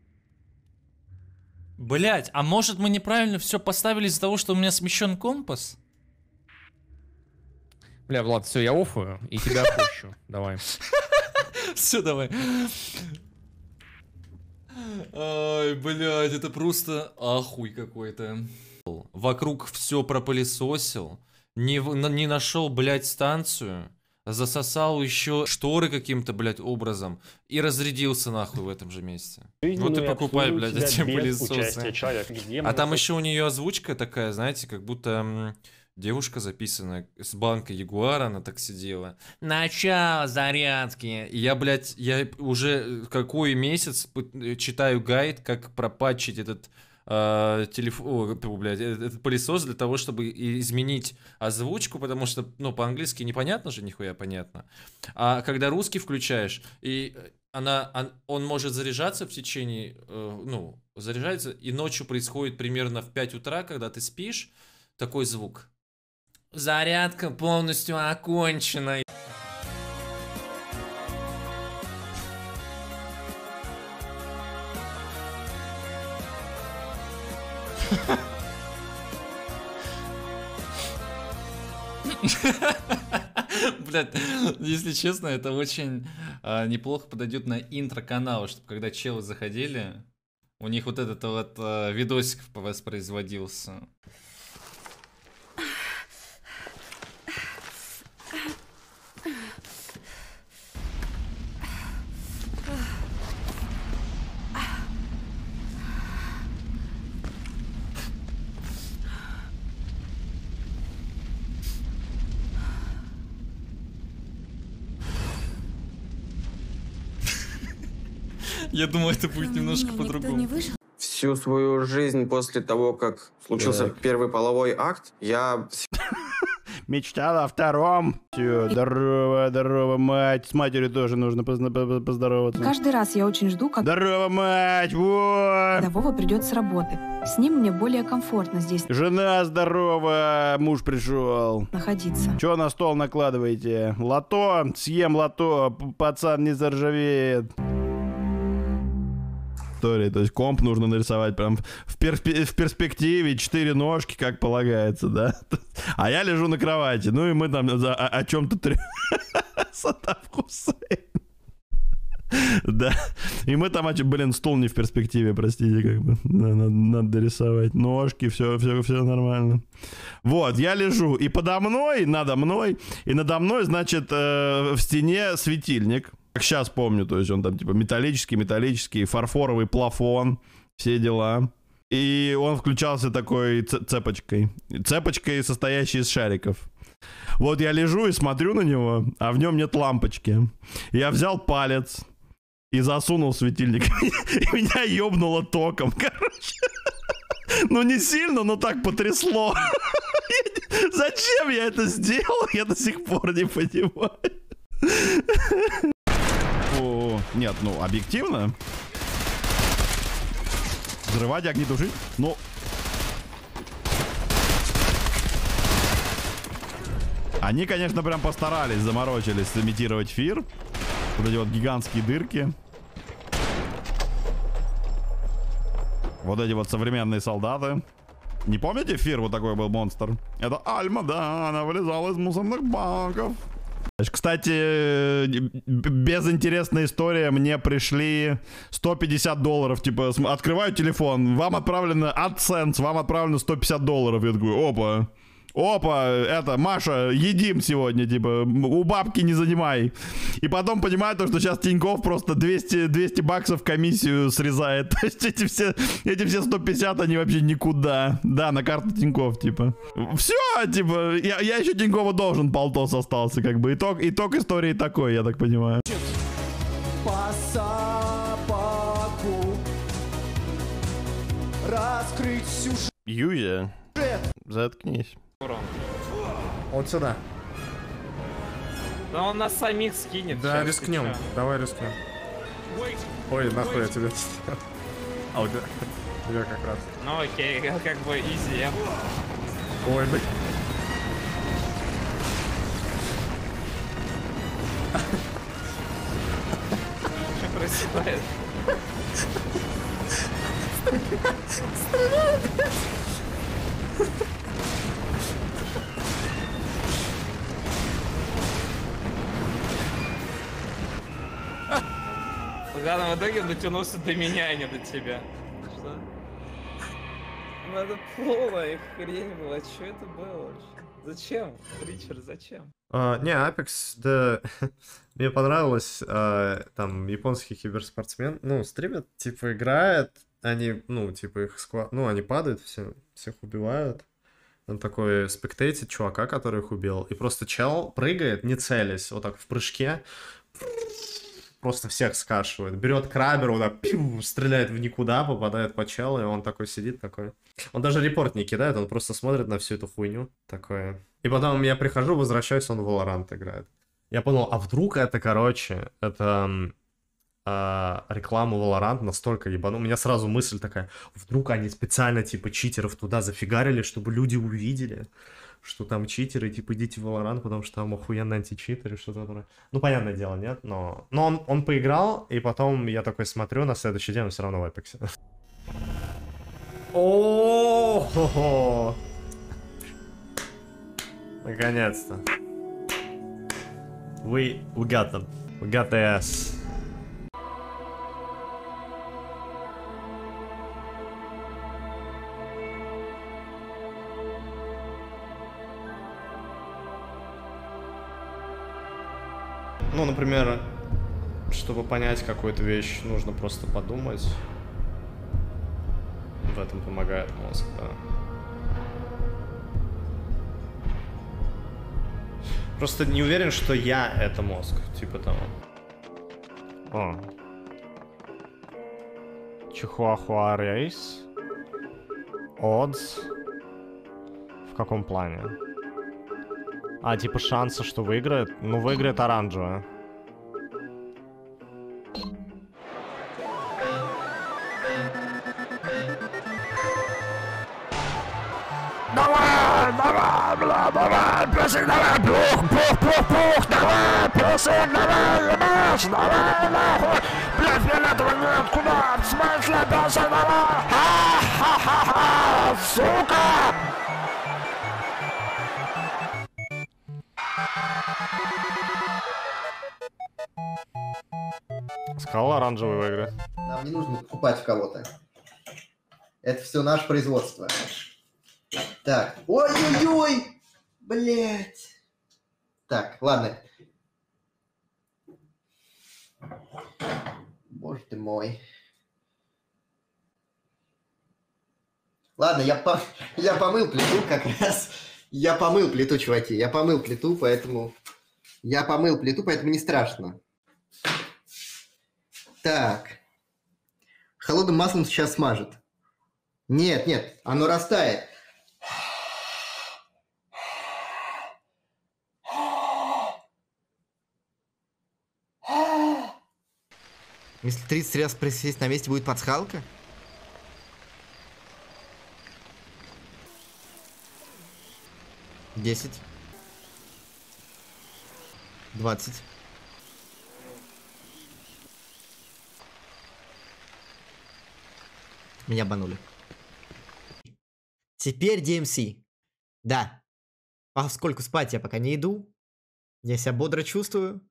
Блядь, а может мы неправильно все поставили из-за того, что у меня смещен компас? Бля, Влад, все, я офую и тебя пущу. Давай. Все, давай. Ай, блядь, это просто ахуй какой-то. Вокруг все пропылесосил, не, не нашел, блядь, станцию, засосал еще шторы каким-то, блядь, образом и разрядился нахуй в этом же месте. Вот и покупай, блядь, эти пылесосы. А там еще у нее озвучка такая, знаете, как будто девушка записанная с банка Ягуара, она так сидела. Начало зарядки. И я, блядь, я уже какой месяц читаю гайд, как пропатчить этот э, телефон, о, блядь, этот пылесос для того, чтобы изменить озвучку, потому что, ну, по-английски непонятно же, нихуя понятно. А когда русский включаешь, и она, он, он может заряжаться в течение, э, ну, заряжается, и ночью происходит примерно в пять утра, когда ты спишь, такой звук. Зарядка полностью окончена. Блядь, если честно, это очень а, неплохо подойдет на интро канала, чтобы когда челы заходили, у них вот этот вот а, видосик воспроизводился. Я думаю, это будет немножко по-другому. Всю свою жизнь после того, как случился Так. первый половой акт, я... Мечтал о втором. Всё, здорово, здорово, мать. С матерью тоже нужно позна- по- поздороваться. Каждый раз я очень жду, как... Здорово, мать, вот. Когда Вова придет с работы. С ним мне более комфортно здесь Жена здорова, муж пришел. находиться. Че на стол накладываете? Лото? Съем лото, п- пацан не заржавеет. История, то есть комп нужно нарисовать прям в, перспе- в перспективе, четыре ножки, как полагается, да? А я лежу на кровати, ну и мы там за- о, о чем-то трё... Саддам Хусейн. Да, и мы там, о чём- блин, стул не в перспективе, простите, как бы, надо, надо, надо дорисовать ножки, все, все, все нормально. Вот, я лежу, и подо мной, надо мной, и надо мной, значит, э, в стене светильник. Как сейчас помню, то есть он там типа металлический, металлический, фарфоровый плафон, все дела. И он включался такой ц- цепочкой. Цепочкой, состоящей из шариков. Вот я лежу и смотрю на него, а в нем нет лампочки. Я взял палец и засунул в светильник. И меня ёбнуло током, короче. Ну не сильно, но так потрясло. Зачем я это сделал, я до сих пор не понимаю. О, нет, ну, объективно. Взрывать, огни тушить. Ну. Они, конечно, прям постарались, заморочились сымитировать фир. Вот эти вот гигантские дырки. Вот эти вот современные солдаты. Не помните Фир? Вот такой был монстр. Это Альма, да, она вылезала из мусорных банков. Кстати, безинтересная история. Мне пришли сто пятьдесят долларов. Типа, открываю телефон. Вам отправлено AdSense. Вам отправлено сто пятьдесят долларов. Я такой, опа. Опа, это, Маша, едим сегодня, типа, у бабки не занимай. И потом понимаю то, что сейчас Тинькофф просто двести, двести баксов комиссию срезает. То есть эти все, эти все сто пятьдесят, они вообще никуда. Да, на карту Тинькофф, типа. Все, типа, я, я еще Тинькову должен, полтос остался, как бы. Итог, итог истории такой, я так понимаю. По собаку раскрыть сюжет. Юзя, заткнись. Вот сюда. Да он нас самих скинет. Да, сейчас, рискнем. ты чё? Давай рискнем. Ой, нахуй я тебе. А у тебя, у тебя как раз. Ну окей, как бы изи. Ой, блин. Что происходит? В данном итоге он дотянулся до меня, а не до тебя. Что? Ну это полная хрень была. Что это было вообще? Зачем? Ричард, зачем? А, не, Apex, да, мне понравилось, а, там, японский киберспортсмен, ну, стримят, типа, играет, они, ну, типа, их сква... ну, они падают, все, всех убивают, Он такой спектейтит чувака, который их убил. И просто чел прыгает, не целясь, вот так в прыжке. Просто всех скашивает. Берет крабер, вот так, пиу, стреляет в никуда, попадает по челу, и он такой сидит, такой. Он даже репорт не кидает, он просто смотрит на всю эту хуйню. Такое. И потом я прихожу, возвращаюсь, он в Valorant играет. Я понял, а вдруг это, короче, это... Uh, рекламу Valorant настолько ебану. У меня сразу мысль такая, вдруг они специально, типа, читеров туда зафигарили, чтобы люди увидели, что там читеры, типа, идите в Valorant, потому что там охуенные античитеры, что-то такое. Ну, понятное дело, нет, но... Но он, он поиграл, и потом я такой смотрю, на следующий день он все равно в Эпексе. О-хо-хо! Наконец-то. We, we got them. We got the ass. Ну, например, чтобы понять какую-то вещь, нужно просто подумать. В этом помогает мозг, да. Просто не уверен, что я — это мозг, типа того. О. Чихуахуа рейс. Odds. В каком плане? А, типа шансы, что выиграет? Ну, выиграет оранжевая. Давай, давай, бля, давай, песик, давай, пух, пух, пух, пух, давай, песик, давай, ебашь, давай, нахуй, блядь, фиолетовый нет, куда, в смысле, песик, давай, ха-ха-ха, сука! Сказал, оранжевый выиграет. Нам не нужно покупать в кого-то. Это все наше производство. Так. Ой-ой-ой! Блять. Так, ладно. Боже ты мой. Ладно, я, по... я помыл плиту как раз. Я помыл плиту, чуваки. Я помыл плиту, поэтому... Я помыл плиту, поэтому не страшно. Так. Холодным маслом сейчас смажет. Нет, нет, оно растает. Если тридцать раз присесть на месте, будет пасхалка? десять. двадцать. Меня обманули. Теперь ди эм си. Да. Поскольку спать я пока не иду, я себя бодро чувствую.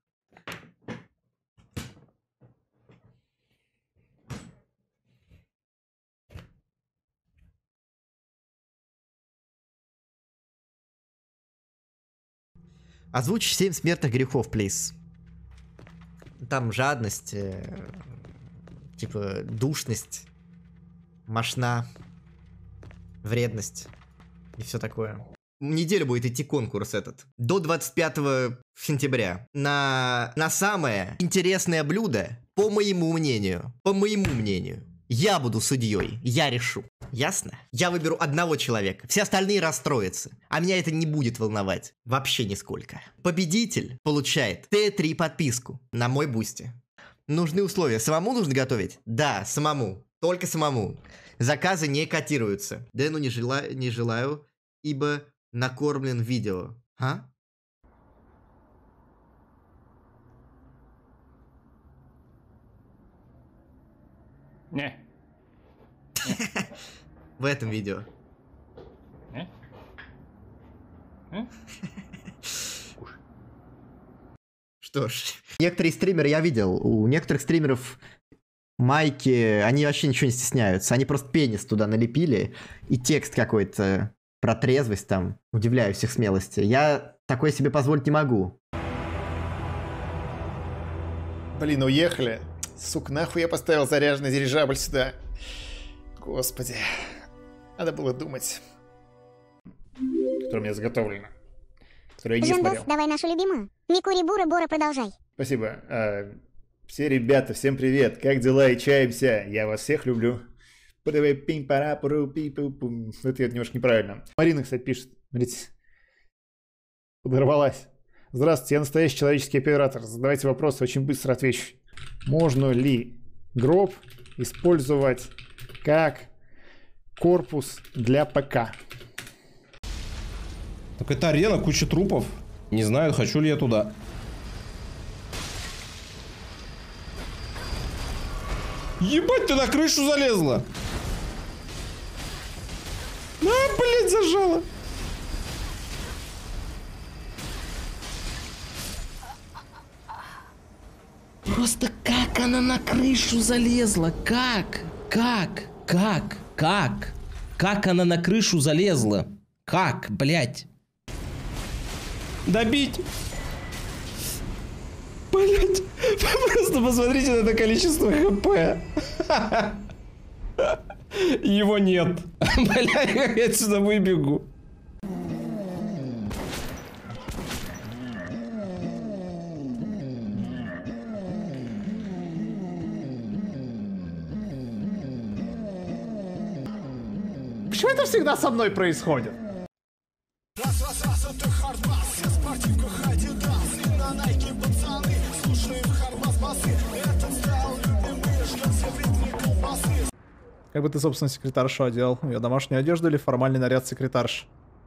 Озвучь семь смертных грехов, плиз. Там жадность, э, типа душность, мошна, вредность и все такое. Неделю будет идти конкурс этот. До двадцать пятого сентября. На, на самое интересное блюдо, по моему мнению, по моему мнению, я буду судьей, я решу. Ясно? Я выберу одного человека, все остальные расстроятся, а меня это не будет волновать. Вообще нисколько. Победитель получает тэ три подписку на мой бусти. Нужны условия. Самому нужно готовить? Да, самому. Только самому. Заказы не котируются. Да ну не, жела... не желаю, ибо накормлен видео. А? Не. В этом видео. Не? Что ж, некоторые стримеры я видел, у некоторых стримеров майки, они вообще ничего не стесняются, они просто пенис туда налепили и текст какой-то про трезвость там. Удивляюсь их смелости. Я такое себе позволить не могу. Блин, уехали. Сука, нахуй я поставил заряженный дирижабль сюда. Господи. Надо было думать. которая у меня заготовлена. Которую я не Жендос, смотрел. давай нашу любимую. Микури Бура Бора, продолжай. Спасибо. А, все ребята, всем привет. Как дела и чаемся? Я вас всех люблю. Подавай пим пара пару пи пу пум. Это немножко неправильно. Марина, кстати, пишет. Смотрите. Подорвалась. Здравствуйте, я настоящий человеческий оператор. Задавайте вопросы, очень быстро отвечу. Можно ли гроб использовать как корпус для ПК? Так это арена, куча трупов. Не знаю, хочу ли я туда. Ебать, ты на крышу залезла! А, блядь, зажала! Просто как она на крышу залезла? Как? Как? Как? Как? Как она на крышу залезла? Как, блядь? Добить! Блять, просто посмотрите на это количество хп. Его нет. Блять, как я отсюда выбегу. Почему это всегда со мной происходит? Как бы ты, собственно, секретаршу одел? Ее домашнюю одежду или формальный наряд секретарши?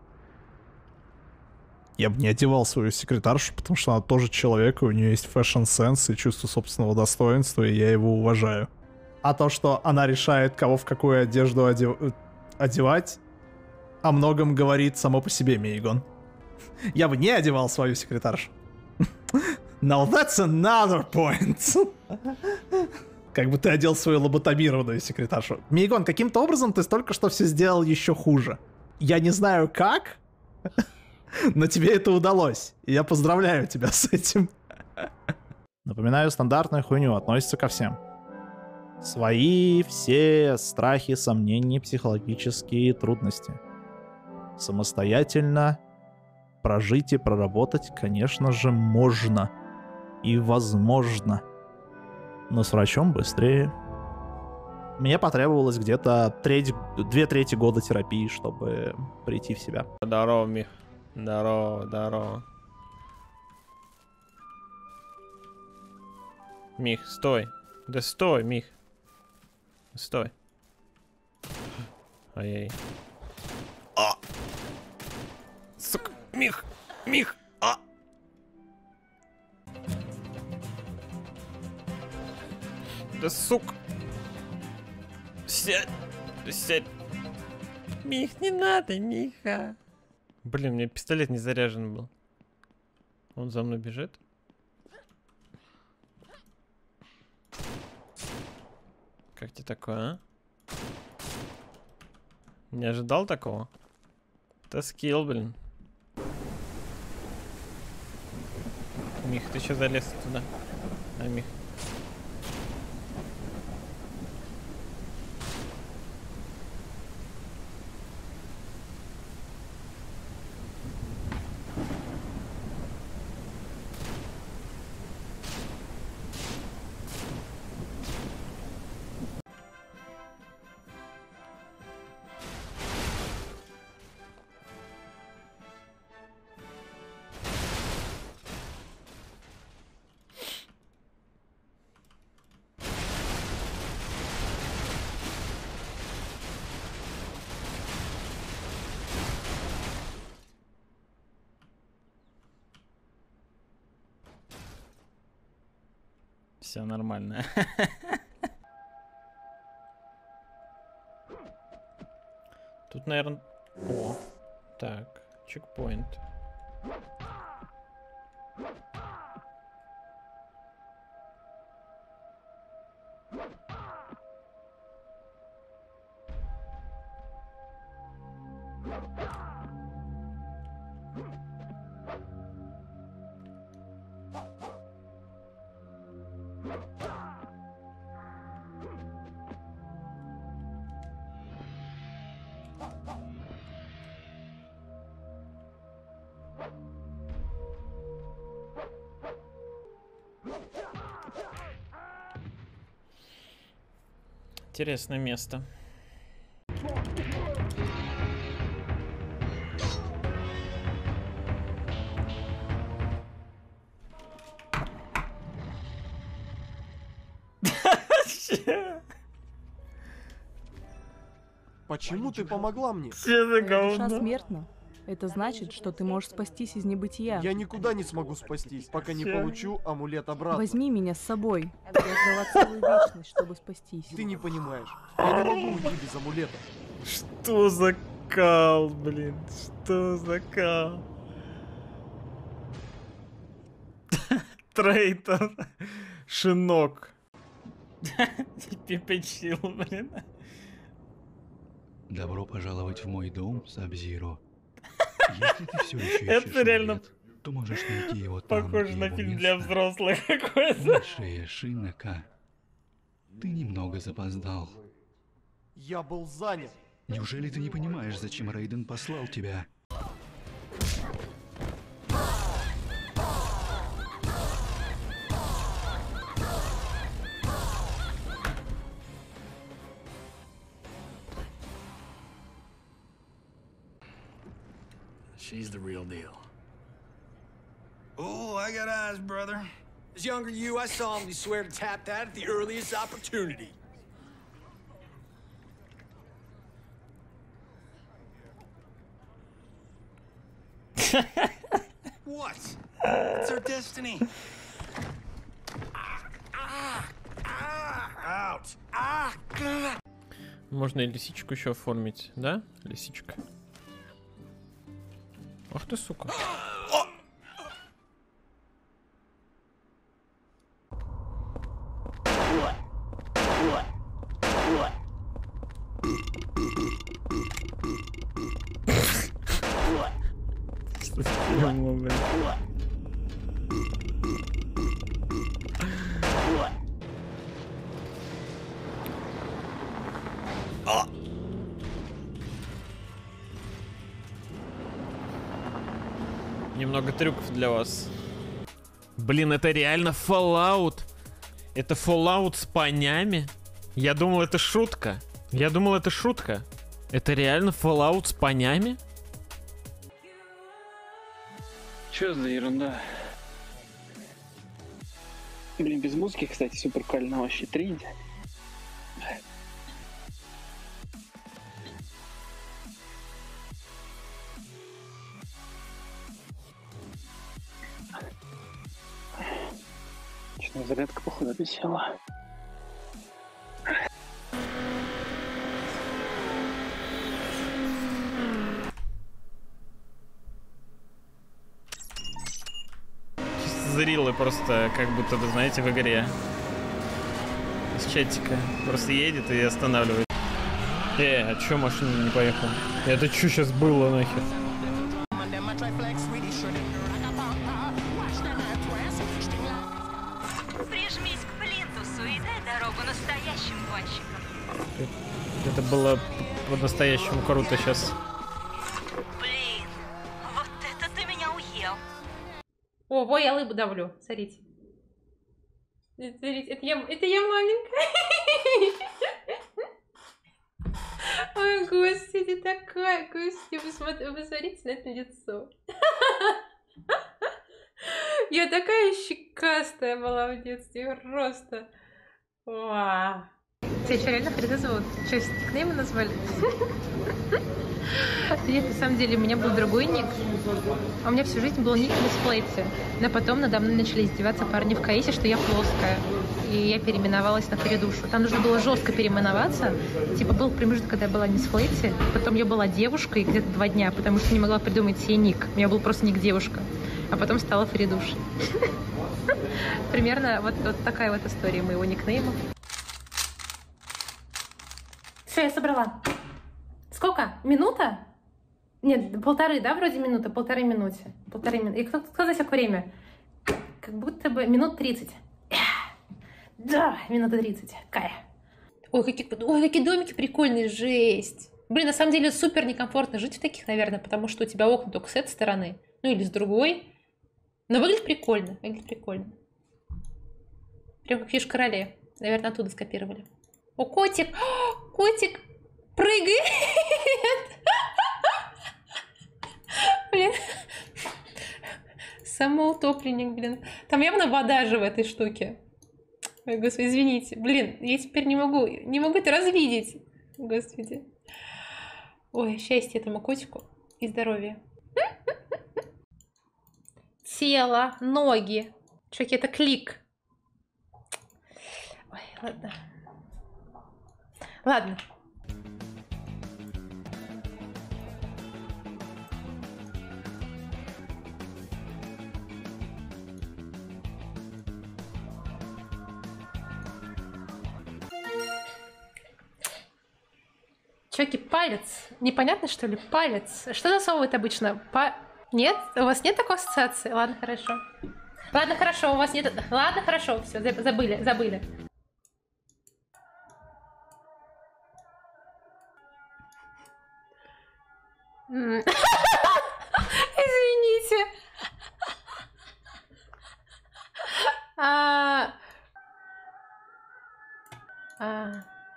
Я бы не одевал свою секретаршу, потому что она тоже человек, и у нее есть фэшн-сенс и чувство собственного достоинства, и я его уважаю. А то, что она решает, кого в какую одежду одев... одевать, о многом говорит само по себе, Мейгон. Я бы не одевал свою секретаршу. Now that's another point. Как бы ты одел свою лоботомированную секретаршу. Мейгон, каким-то образом ты только что все сделал еще хуже. Я не знаю как, но тебе это удалось. И я поздравляю тебя с этим. Напоминаю, стандартная хуйню относится ко всем. Свои все страхи, сомнения, психологические трудности. Самостоятельно прожить и проработать, конечно же, можно. И возможно. Но с врачом быстрее. Мне потребовалось где-то треть, две трети года терапии, чтобы прийти в себя. Здорово, Мих. Здорово, здорово. Мих, стой. Да стой, Мих. Стой. Ай-яй. А! Сука, Мих! Мих! А! Да сука! Сядь! Да сядь! Мих, не надо, Миха! Блин, у меня пистолет не заряжен был. Он за мной бежит. Как тебе такое, а? Не ожидал такого? Это скилл, блин. Мих, ты что залез туда? А, Мих. Все нормально. Тут, наверное... О, так, чекпоинт. интересное место. Почему ты помогла мне? Душа смертна. Это значит, что ты можешь спастись из небытия. Я никуда не смогу спастись, пока не получу амулет обратно. Возьми меня с собой. Я ждала целую вечность, чтобы спастись. Ты не понимаешь. Я не могу уйти без амулета. Что за кал, блин? Что за кал? Трейтер. Шинок. Пипечил, блин. Добро пожаловать в мой дом, Саб-Зиро. Если ты все еще Это ищешь реально амулет, то можешь найти его там, похоже где на его фильм место. для взрослых какой-то. На шее Шинока. Ты немного запоздал. Я был занят. Неужели ты не понимаешь, зачем Рейден послал тебя? She's the real deal. Oh, I got eyes, brother. As younger you, I solemnly swear to tap that at the earliest opportunity. What? It's our destiny. Ah, ah, ah, out. Ah, ah. Можно и лисичку еще оформить, да? Лисичка. Ах ты, сука. Что за дерьмо, блин? Немного трюков для вас. Блин, это реально Fallout. Это Fallout с понями. Я думал, это шутка. Я думал, это шутка. Это реально Fallout с понями? Чё за ерунда? Блин, без музыки, кстати, супер прикольно вообще. Тринди. Что, зарядка, походу, обещала. Зрилы просто, как будто, вы знаете, в игре. Из чатика. Просто едет и останавливает. Э, а чё машина не поехала? Это чё сейчас было нахер? Прижмись к плинтусу и дай дорогу настоящим гонщикам. Это было по-настоящему круто сейчас. Блин, вот это ты меня уел. О, во, я лыбу давлю. Смотрите. Смотрите, это я, это я маленькая. Ой, господи, такая, господи, вы смотрите, вы смотрите на это лицо. Я такая щекастая была в детстве, просто. Вау. Тебя что, реально Фрида зовут? Что, с никнейма назвали? Нет, на самом деле, у меня был другой ник. А у меня всю жизнь был ник в Мисплейте. Но потом надо мной начали издеваться парни в КСе, что я плоская. И я переименовалась на Фридушу. Там нужно было жестко переименоваться. Типа был промежуток, когда я была не в Мисплейте. Потом я была девушкой где-то два дня, потому что не могла придумать себе ник. У меня был просто ник девушка. А потом стала Фридуша. Примерно вот такая вот история моего никнейма. Все, я собрала. Сколько? Минута? Нет, полторы, да, вроде минуты? Полторы минуты. Полторы минуты. И кто, кто засек время? Как будто бы минут тридцать. Да, минута тридцать. Кайф. Ой, какие, ой, какие домики прикольные, жесть. Блин, на самом деле супер некомфортно жить в таких, наверное, потому что у тебя окна только с этой стороны, ну или с другой. Но выглядит прикольно, выглядит прикольно. Прям как фишка Роле. Наверное, оттуда скопировали. О, котик! О, котик! Прыгает! Блин. Самоутопленник, блин. Там явно вода же в этой штуке. Ой, господи, извините. Блин, я теперь не могу. Не могу это развидеть. Господи. Ой, счастье этому котику и здоровья. Тело, ноги. Чуваки, это клик. Ой, ладно. Ладно. Чуваки, палец. Непонятно, что ли? Палец. Что засовывают обычно? Па... Нет? У вас нет такой ассоциации? Ладно, хорошо. Ладно, хорошо, у вас нет... Ладно, хорошо, все, забыли, забыли. Извините. А... А...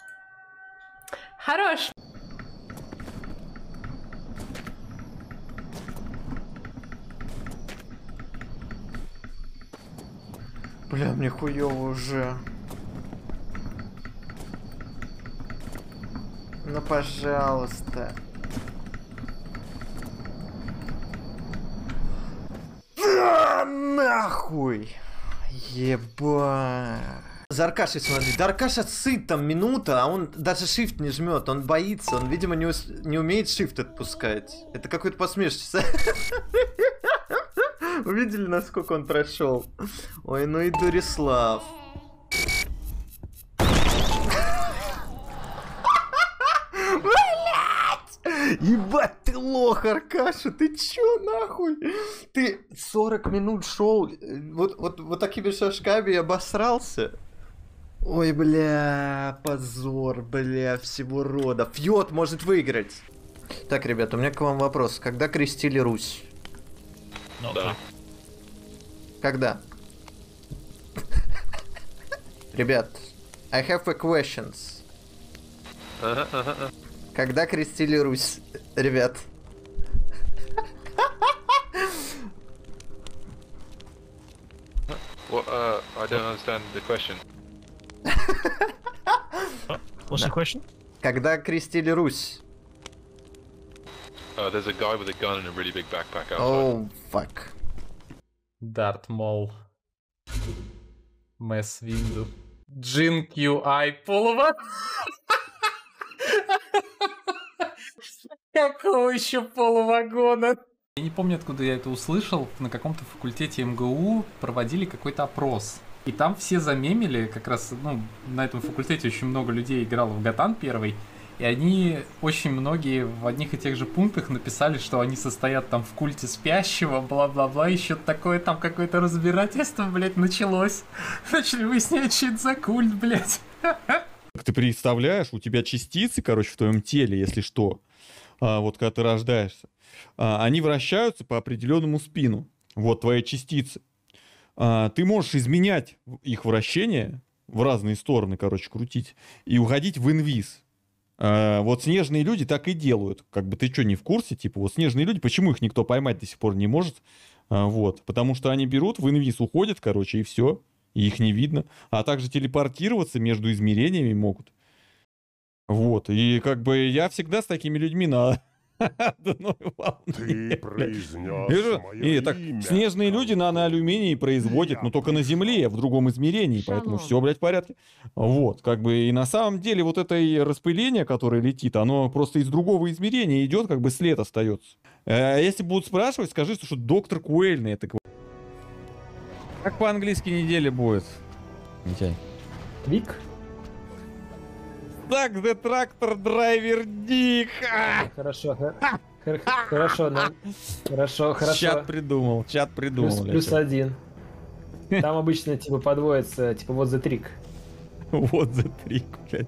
Хорош. Бля, мне хуёво уже. Ну, пожалуйста. Да, нахуй! Ебать. За Аркашей смотри. Да Аркаша сыт там минута, а он даже shift не жмет. Он боится, он, видимо, не, ус... не умеет shift отпускать. Это какой-то посмешище. Увидели, насколько он прошел? Ой, ну и Дурислав. Блять! Ебать, ты лох, Аркаша, ты чё нахуй? Ты сорок минут шел, вот, вот, вот такими шажками и обосрался. Ой, бля, позор, бля, всего рода. Фьот может выиграть. Так, ребята, у меня к вам вопрос. Когда крестили Русь? Ну да. Когда? Ребят, I have a questions. Ага, ага, ага. Когда крестили Русь, ребят? Well, uh, I don't understand the question. What's the question? Когда крестили Русь? Uh, there's a guy with a gun and a really big backpack outside. Oh, fuck. Дарт Мол. Мэс Винду. Джин Кью Ай Полова. Какого еще полувагона? Я не помню, откуда я это услышал. На каком-то факультете эм гэ у проводили какой-то опрос. И там все замемили, как раз, ну, на этом факультете очень много людей играло в Гатан первый, и они, очень многие в одних и тех же пунктах написали, что они состоят там в культе спящего, бла-бла-бла, еще такое там какое-то разбирательство, блядь, началось. Начали выяснять, что это за культ, блядь. Ты представляешь, у тебя частицы, короче, в твоем теле, если что, а, вот когда ты рождаешься, а, они вращаются по определенному спину. Вот твои частицы. А, ты можешь изменять их вращение в разные стороны, короче, крутить, и уходить в инвиз. А, вот снежные люди так и делают. Как бы ты что, не в курсе? Типа, вот снежные люди, почему их никто поймать до сих пор не может? А, вот. Потому что они берут, в инвиз уходят, короче, и все. И их не видно. А также телепортироваться между измерениями могут. Вот. И как бы я всегда с такими людьми на... Ты произнес Вижу, мое и так имя. снежные люди наноалюминий производят, но только на Земле, в другом измерении, поэтому все, блядь, в порядке. Вот, как бы, и на самом деле вот это и распыление, которое летит, оно просто из другого измерения идет, как бы след остается. А если будут спрашивать, скажите, что доктор Куэль на это. Как по-английски неделя будет? Митяй. Твик? Так, the tractor driver dick. Хорошо, хорошо, ну, хорошо, хорошо. Чат придумал, чат придумал. Плюс, плюс один. Там обычно типа подводится, типа вот the trick. Вот the trick, блядь.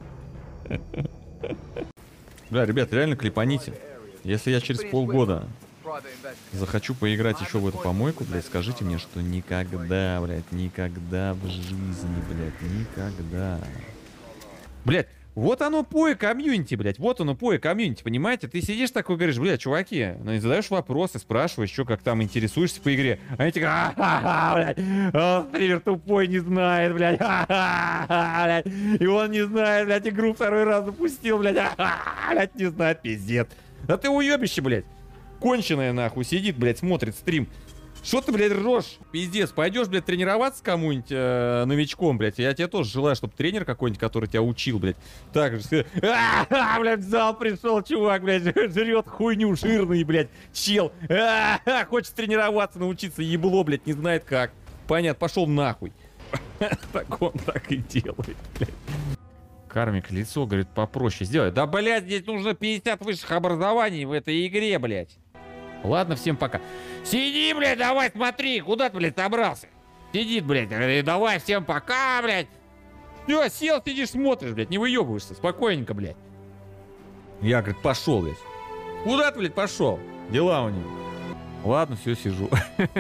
Бля, ребят, реально клепаните. Если я через полгода захочу поиграть еще в эту помойку, блядь, скажите мне, что никогда, блядь, никогда в жизни, блядь, никогда. Блядь, Вот оно пое комьюнити, блядь, вот оно пое комьюнити, понимаете? Ты сидишь такой, говоришь, блядь, чуваки, ну и задаешь вопросы, спрашиваешь, что, как там, интересуешься по игре. А они такие, ха-ха-ха, блядь, о, стример тупой не знает, блядь, ха-ха-ха, блядь, и он не знает, блядь, игру второй раз запустил, блядь, ха-ха-ха, блядь, не знает, пиздец. Да ты уебище, блядь, конченая, нахуй, сидит, блядь, смотрит стрим. Что ты, блядь, ржешь? Пиздец, пойдешь, блядь, тренироваться кому-нибудь э, новичком, блядь. Я тебе тоже желаю, чтобы тренер какой-нибудь, который тебя учил, блядь, так же, а-ха, блядь, в зал пришел, чувак, блядь, жрет хуйню, жирный, блядь, чел. А-ха, хочет тренироваться, научиться, ебло, блядь, не знает как. Понятно, пошел нахуй. Так он так и делает, блядь. Кармик лицо, говорит, попроще сделай. Да, блядь, здесь нужно пятьдесят высших образований в этой игре, блядь. Ладно, всем пока. Сиди, блядь, давай, смотри, куда ты, блядь, собрался? Сидит, блядь, давай, всем пока, блядь. Все, сел, сидишь, смотришь, блядь, не выебываешься, спокойненько, блядь. Я, говорит, пошел, блядь. Куда ты, блядь, пошел? Дела у него. Ладно, все, сижу.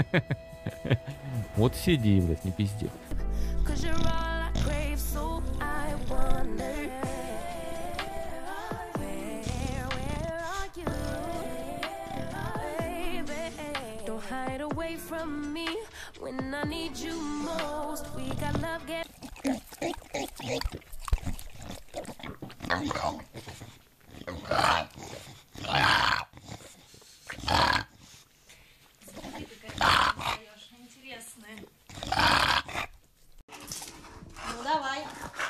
Вот сиди, блядь, не пизди. Hide away from me when I need you most. We got love get. Ну давай.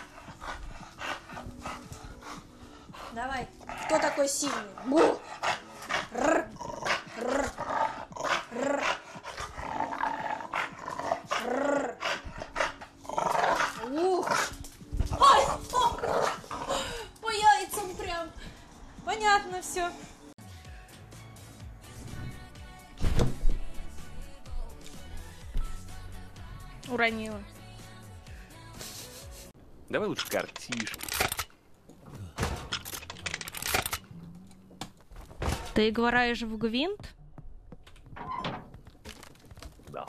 Давай. Кто такой сильный? Бух. Р. Р. Р. Р. Ух. Ой! По яйцам прям. Понятно все. Уронила. Давай лучше картишку. Ты играешь в Гвинт? Да.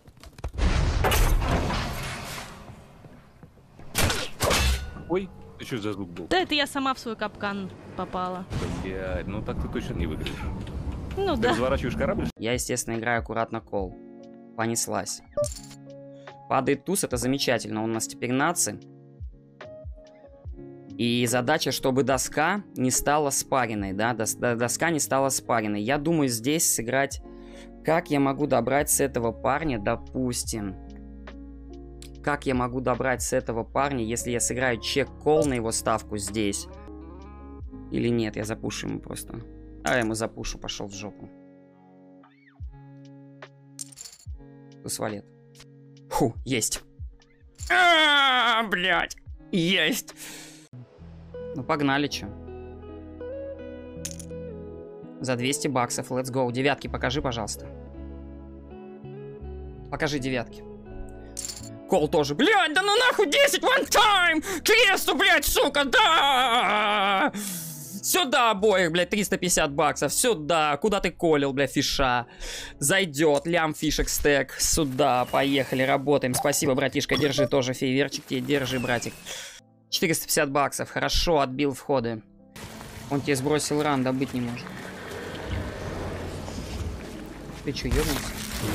Ой, ты что за звук был? Да это я сама в свой капкан попала. Блядь, ну так ты точно не выиграешь. Ну ты да. разворачиваешь корабль? Я, естественно, играю аккуратно кол. Понеслась. Падает туз, это замечательно. Он у нас теперь наци. И задача, чтобы доска не стала спаренной, да, Дос доска не стала спаренной. Я думаю здесь сыграть, как я могу добрать с этого парня, допустим. Как я могу добрать с этого парня, если я сыграю чек-кол на его ставку здесь? Или нет, я запушу ему просто. А я ему запушу, пошел в жопу. Туз-валет. Фу, есть. А, блядь, есть. Ну, погнали, чё. За двести баксов, let's go. Девятки покажи, пожалуйста. Покажи девятки. Кол тоже. Блядь, да ну нахуй десять, one time! Кресту, блядь, сука, да! Сюда обоих, блядь, триста пятьдесят баксов. Сюда. Куда ты колил, блядь, фиша? Зайдет. Лям фишек стек. Сюда. Поехали, работаем. Спасибо, братишка. Держи тоже фейверчик. Тебе держи, братик. четыреста пятьдесят баксов. Хорошо, отбил входы. Он тебе сбросил ран, добыть не может. Ты чё, ёбнулся?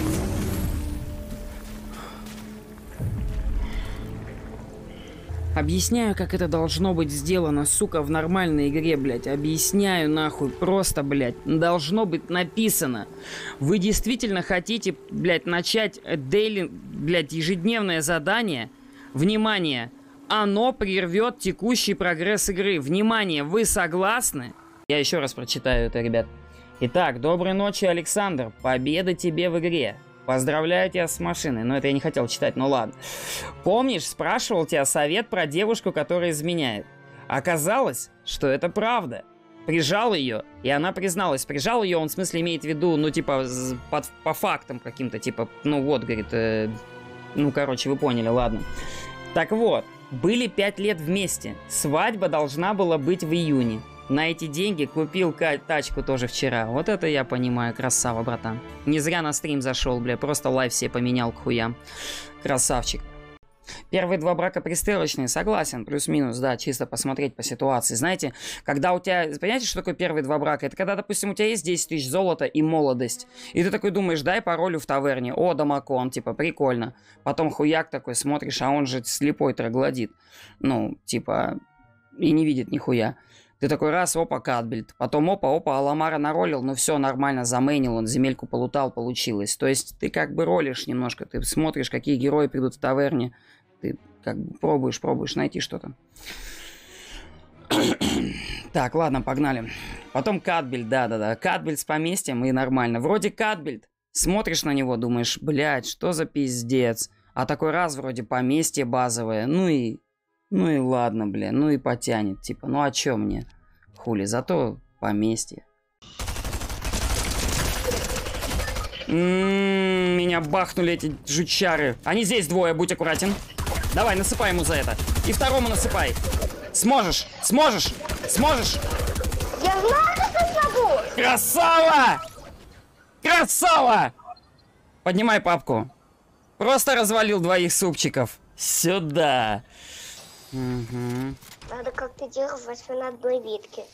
Объясняю, как это должно быть сделано, сука, в нормальной игре, блядь. Объясняю, нахуй. Просто, блядь, должно быть написано. Вы действительно хотите, блядь, начать дейли, блядь, ежедневное задание? Внимание! Оно прервет текущий прогресс игры. Внимание, вы согласны? Я еще раз прочитаю это, ребят. Итак, доброй ночи, Александр. Победа тебе в игре. Поздравляю тебя с машиной. Но это я не хотел читать, ну ладно. Помнишь, спрашивал тебя совет про девушку, которая изменяет? Оказалось, что это правда. Прижал ее, и она призналась. Прижал ее, он в смысле имеет в виду, ну типа, под, по фактам каким-то, типа, ну вот, говорит, э, ну короче, вы поняли, ладно. Так вот, были пять лет вместе. Свадьба должна была быть в июне. На эти деньги купил тачку тоже вчера. Вот это я понимаю, красава, братан. Не зря на стрим зашел, бля, просто лайв себе поменял к хуям. Красавчик. Первые два брака пристрелочные, согласен, плюс-минус, да, чисто посмотреть по ситуации. Знаете, когда у тебя, понимаете, что такое первые два брака? Это когда, допустим, у тебя есть десять тысяч золота и молодость, и ты такой думаешь, дай паролю в таверне, о, домакон, типа, прикольно. Потом хуяк такой, смотришь, а он же слепой троглодит, ну, типа, и не видит нихуя. Ты такой раз, опа, катбильд. Потом опа, опа, Аламара наролил, ну все, нормально, замейнил, он земельку полутал, получилось. То есть ты как бы ролишь немножко, ты смотришь, какие герои придут в таверне, ты как бы пробуешь, пробуешь найти что-то. Так, ладно, погнали. Потом катбильд, да-да-да, катбильд с поместьем и нормально. Вроде катбильд, смотришь на него, думаешь, блядь, что за пиздец. А такой раз вроде поместье базовое, ну и... Ну и ладно, бля, ну и потянет, типа, ну а чё мне? Хули, зато поместье. М-м-м, меня бахнули эти жучары. Они здесь двое, будь аккуратен. Давай, насыпай ему за это. И второму насыпай. Сможешь, сможешь, сможешь. Я знаю, что смогу! Красава! Красава! Поднимай папку. Просто развалил двоих супчиков. Сюда. Угу. Надо как-то держать на одной ветке.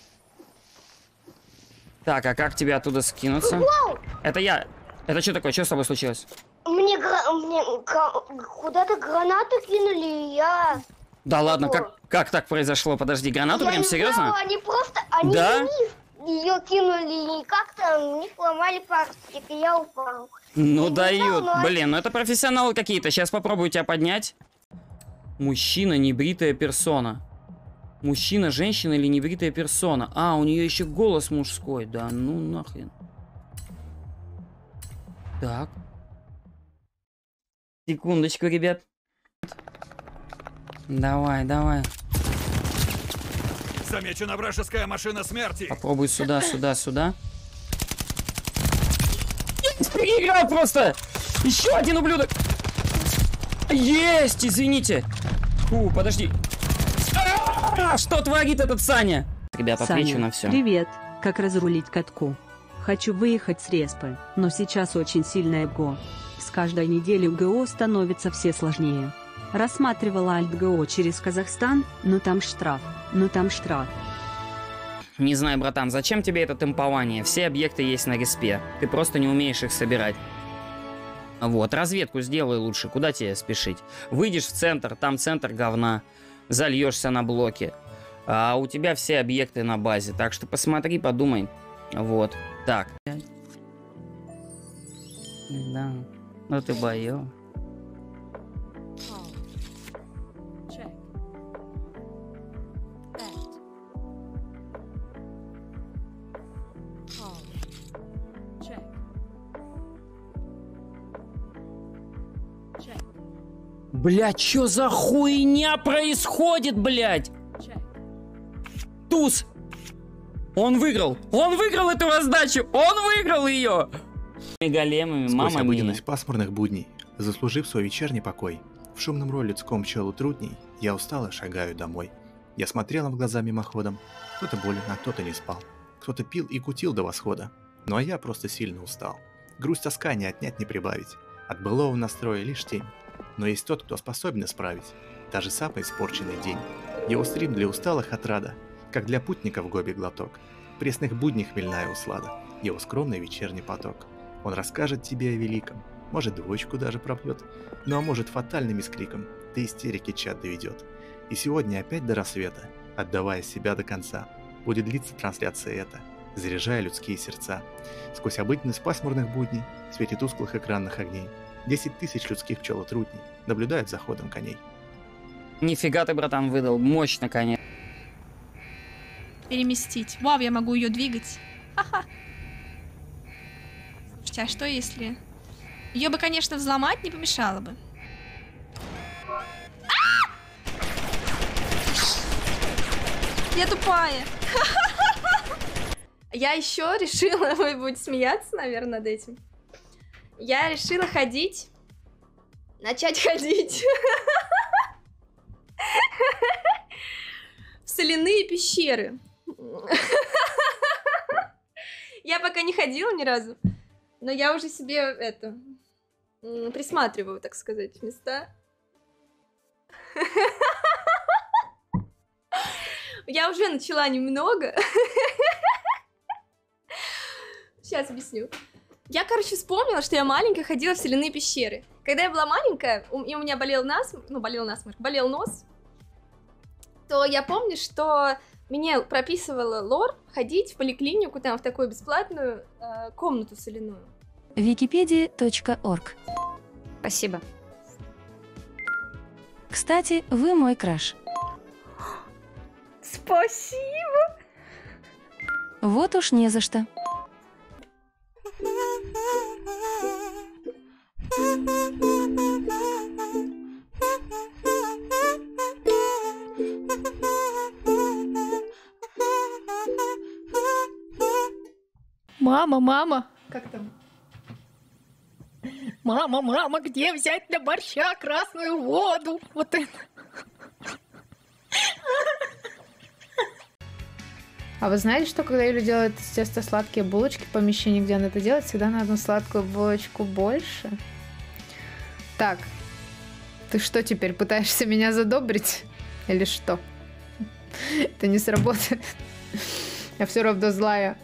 Так, а как тебе оттуда скинуться? Вау! Это я. Это что такое? Что с тобой случилось? Мне, гра... Мне куда-то гранату кинули, и я... Да ладно, как, как так произошло? Подожди, гранату я прям не серьезно? знаю, они просто... Они да? вниз ее кинули, и как-то у них ломали парстик, и я упал. Ну я дают. знаю, Блин, ну это профессионалы какие-то. Сейчас попробую тебя поднять. Мужчина, небритая персона. Мужчина, женщина или небритая персона? А, у нее еще голос мужской. Да ну нахрен. Так. Секундочку, ребят. Давай, давай. Замечена вражеская машина смерти. Попробуй сюда, сюда, сюда. Переиграл просто! Еще один ублюдок! Есть, извините. Фу, подожди. А, что творит этот Саня? Ребят, отвечу Саня, на все. Привет. Как разрулить катку? Хочу выехать с респы, но сейчас очень сильное ГО. С каждой неделей ГО становится все сложнее. Рассматривала альт-ГО через Казахстан, но там штраф, но там штраф. Не знаю, братан, зачем тебе это темпование? Все объекты есть на респе. Ты просто не умеешь их собирать. Вот, разведку сделай лучше, куда тебе спешить? Выйдешь в центр, там центр говна, зальешься на блоке, а у тебя все объекты на базе, так что посмотри, подумай. Вот, так. Да, ну ты боё. Блядь, чё за хуйня происходит, блядь? Туз! Он выиграл! Он выиграл эту раздачу! Он выиграл ее! Големами, Сквозь мама обыденность мия. пасмурных будней, заслужив свой вечерний покой, в шумном роли людском челу трудней, я устало шагаю домой. Я смотрела в глаза мимоходом, кто-то болен, а кто-то не спал. Кто-то пил и кутил до восхода, ну а я просто сильно устал. Грусть тоска не отнять, не прибавить, от былого настроя лишь тень. Но есть тот, кто способен исправить даже самый испорченный день. Его стрим для усталых отрада, как для путников гоби глоток. В пресных буднях хмельная услада, его скромный вечерний поток. Он расскажет тебе о великом, может двоечку даже пробьет, ну а может фатальным искриком до истерики чат доведет. И сегодня опять до рассвета, отдавая себя до конца, будет длиться трансляция эта, заряжая людские сердца. Сквозь обыденность пасмурных будней, в свете тусклых экранных огней, десять тысяч людских пчелотрудней наблюдают за ходом коней. Нифига ты, братан, выдал. Мощно, конечно. Переместить. Вау, я могу ее двигать. Ха-ха. Слушайте, а что если... Ее бы, конечно, взломать не помешало бы. Я тупая. Я еще решила, вы будете смеяться, наверное, над этим. Я решила ходить. Начать ходить. В соляные пещеры. Я пока не ходила ни разу. Но я уже себе это... присматриваю, так сказать, места. Я уже начала немного. Сейчас объясню. Я, короче, вспомнила, что я маленькая ходила в соляные пещеры. Когда я была маленькая, и у меня болел насморк, ну, болел насморк, болел нос, то я помню, что мне прописывала лор ходить в поликлинику, там, в такую бесплатную э, комнату соляную. Википедия точка орг. Спасибо. Кстати, вы мой краш. Спасибо. Вот уж не за что. Мама, мама. Как там? Мама, мама, где взять для борща красную воду? Вот это. А вы знаете, что когда Юля делает из теста сладкие булочки в помещении, где она это делает, всегда на одну сладкую булочку больше? Так, ты что теперь, пытаешься меня задобрить? Или что? Это не сработает. Я все равно злая.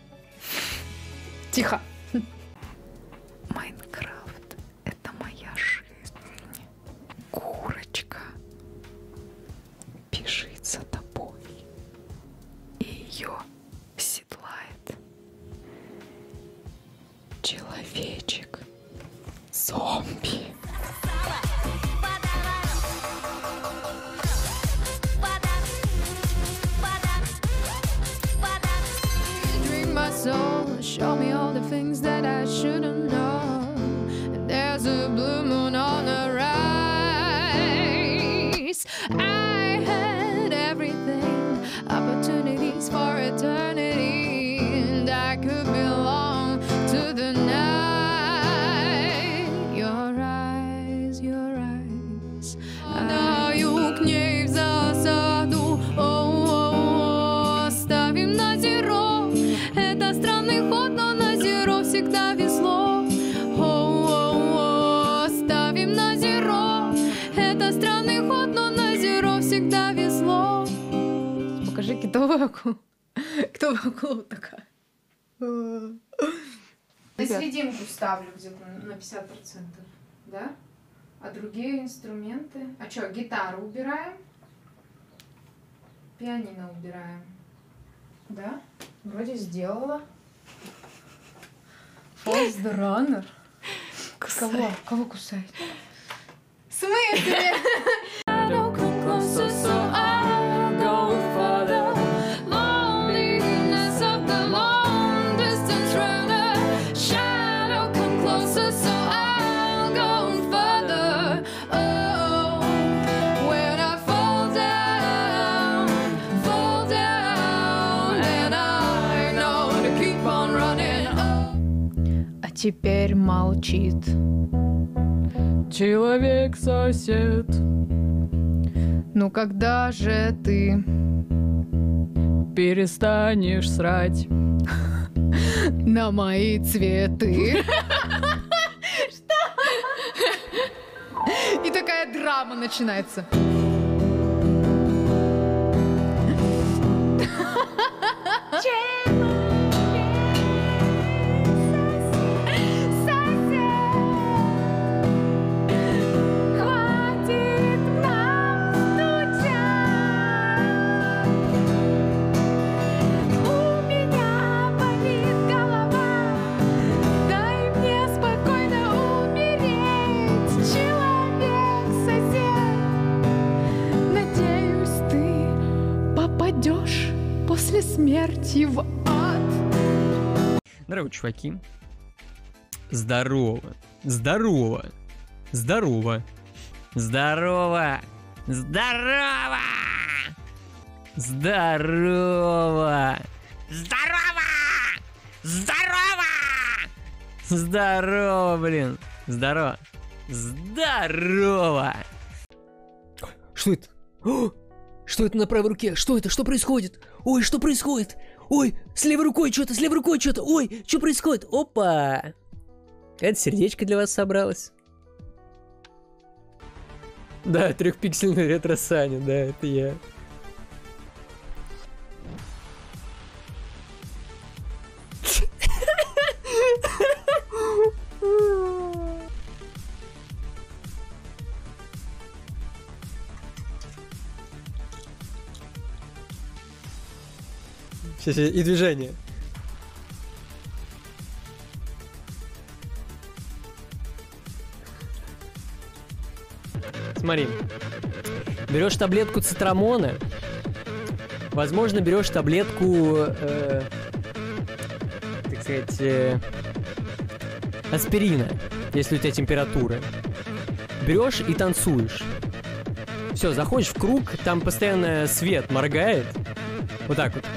Тихо. Майнкрафт — это моя жизнь. Курочка бежит за тобой, и ее седлает человечек зомби. Show me all the things that I shouldn't know. And there's a blue moon on the rise. I had everything, opportunities for eternity, and I could belong to the night. Your eyes, your eyes. Даю к ней в засаду. О-о-о, ставим на зеро. Это странный ход, но на зеро всегда везло. О-о-о, ставим на зеро. Это странный ход, но на зеро всегда везло. Покажи китовую акулу. Китовая акула такая. На серединку ставлю где-то на пятьдесят процентов, да? А другие инструменты? А что, гитару убираем? Пианино убираем. Да? Вроде сделала. Falls the runner. Кого? Кого кусает? В смысле? Теперь молчит человек-сосед. Ну когда же ты перестанешь срать на мои цветы? Что? И такая драма начинается. После смерти в ад. Здорово, чуваки. Здорово. Здорово. Здорово. Здорово. Здорово. Здорово. Здорово. Здорово. Здорово, блин. Здорово. Здорово. Что это? О! Что это на правой руке? Что это? Что происходит? Ой, что происходит? Ой, с левой рукой что-то, с левой рукой что-то. Ой, что происходит? Опа! Это сердечко для вас собралось. Да, трехпиксельный ретро-Саня, да, это я. Сейчас, и движение. Смотри. Берешь таблетку цитрамона. Возможно, берешь таблетку, э, так сказать, э, аспирина, если у тебя температура. Берешь и танцуешь. Все, заходишь в круг, там постоянно свет моргает. Вот так вот.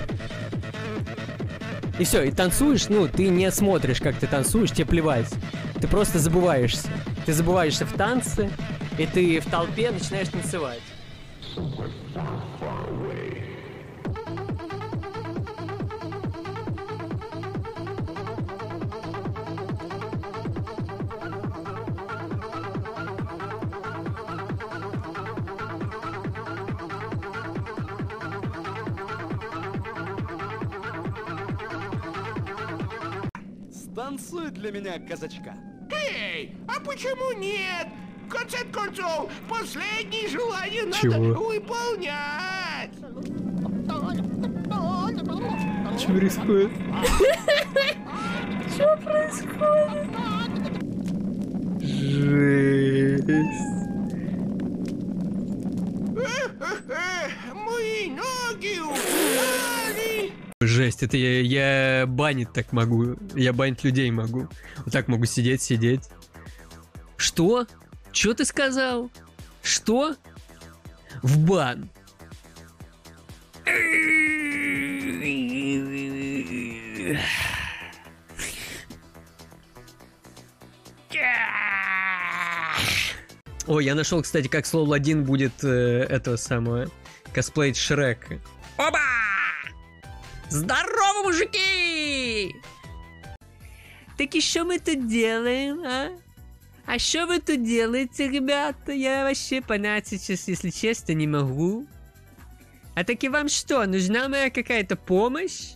И все, и танцуешь, ну, ты не смотришь, как ты танцуешь, тебе плевать. Ты просто забываешься. Ты забываешься в танце, и ты в толпе начинаешь танцевать. Станцуй для меня, казачка. Эй, а почему нет? В конце концов, последнее желание Чего? надо выполнять. Что происходит? Что происходит? Жесть. Мои ноги упали. Жесть, это я, я банить так могу. Я банить людей могу. Вот так могу сидеть, сидеть. Что? Что ты сказал? Что? В бан. Ой, я нашел, кстати, как с лол один будет э, этого самого косплеить Шрека. Оба! Здорово, мужики! Так и что мы тут делаем, а? А что вы тут делаете, ребята? Я вообще понять сейчас, если честно, не могу. А таки вам что, нужна моя какая-то помощь?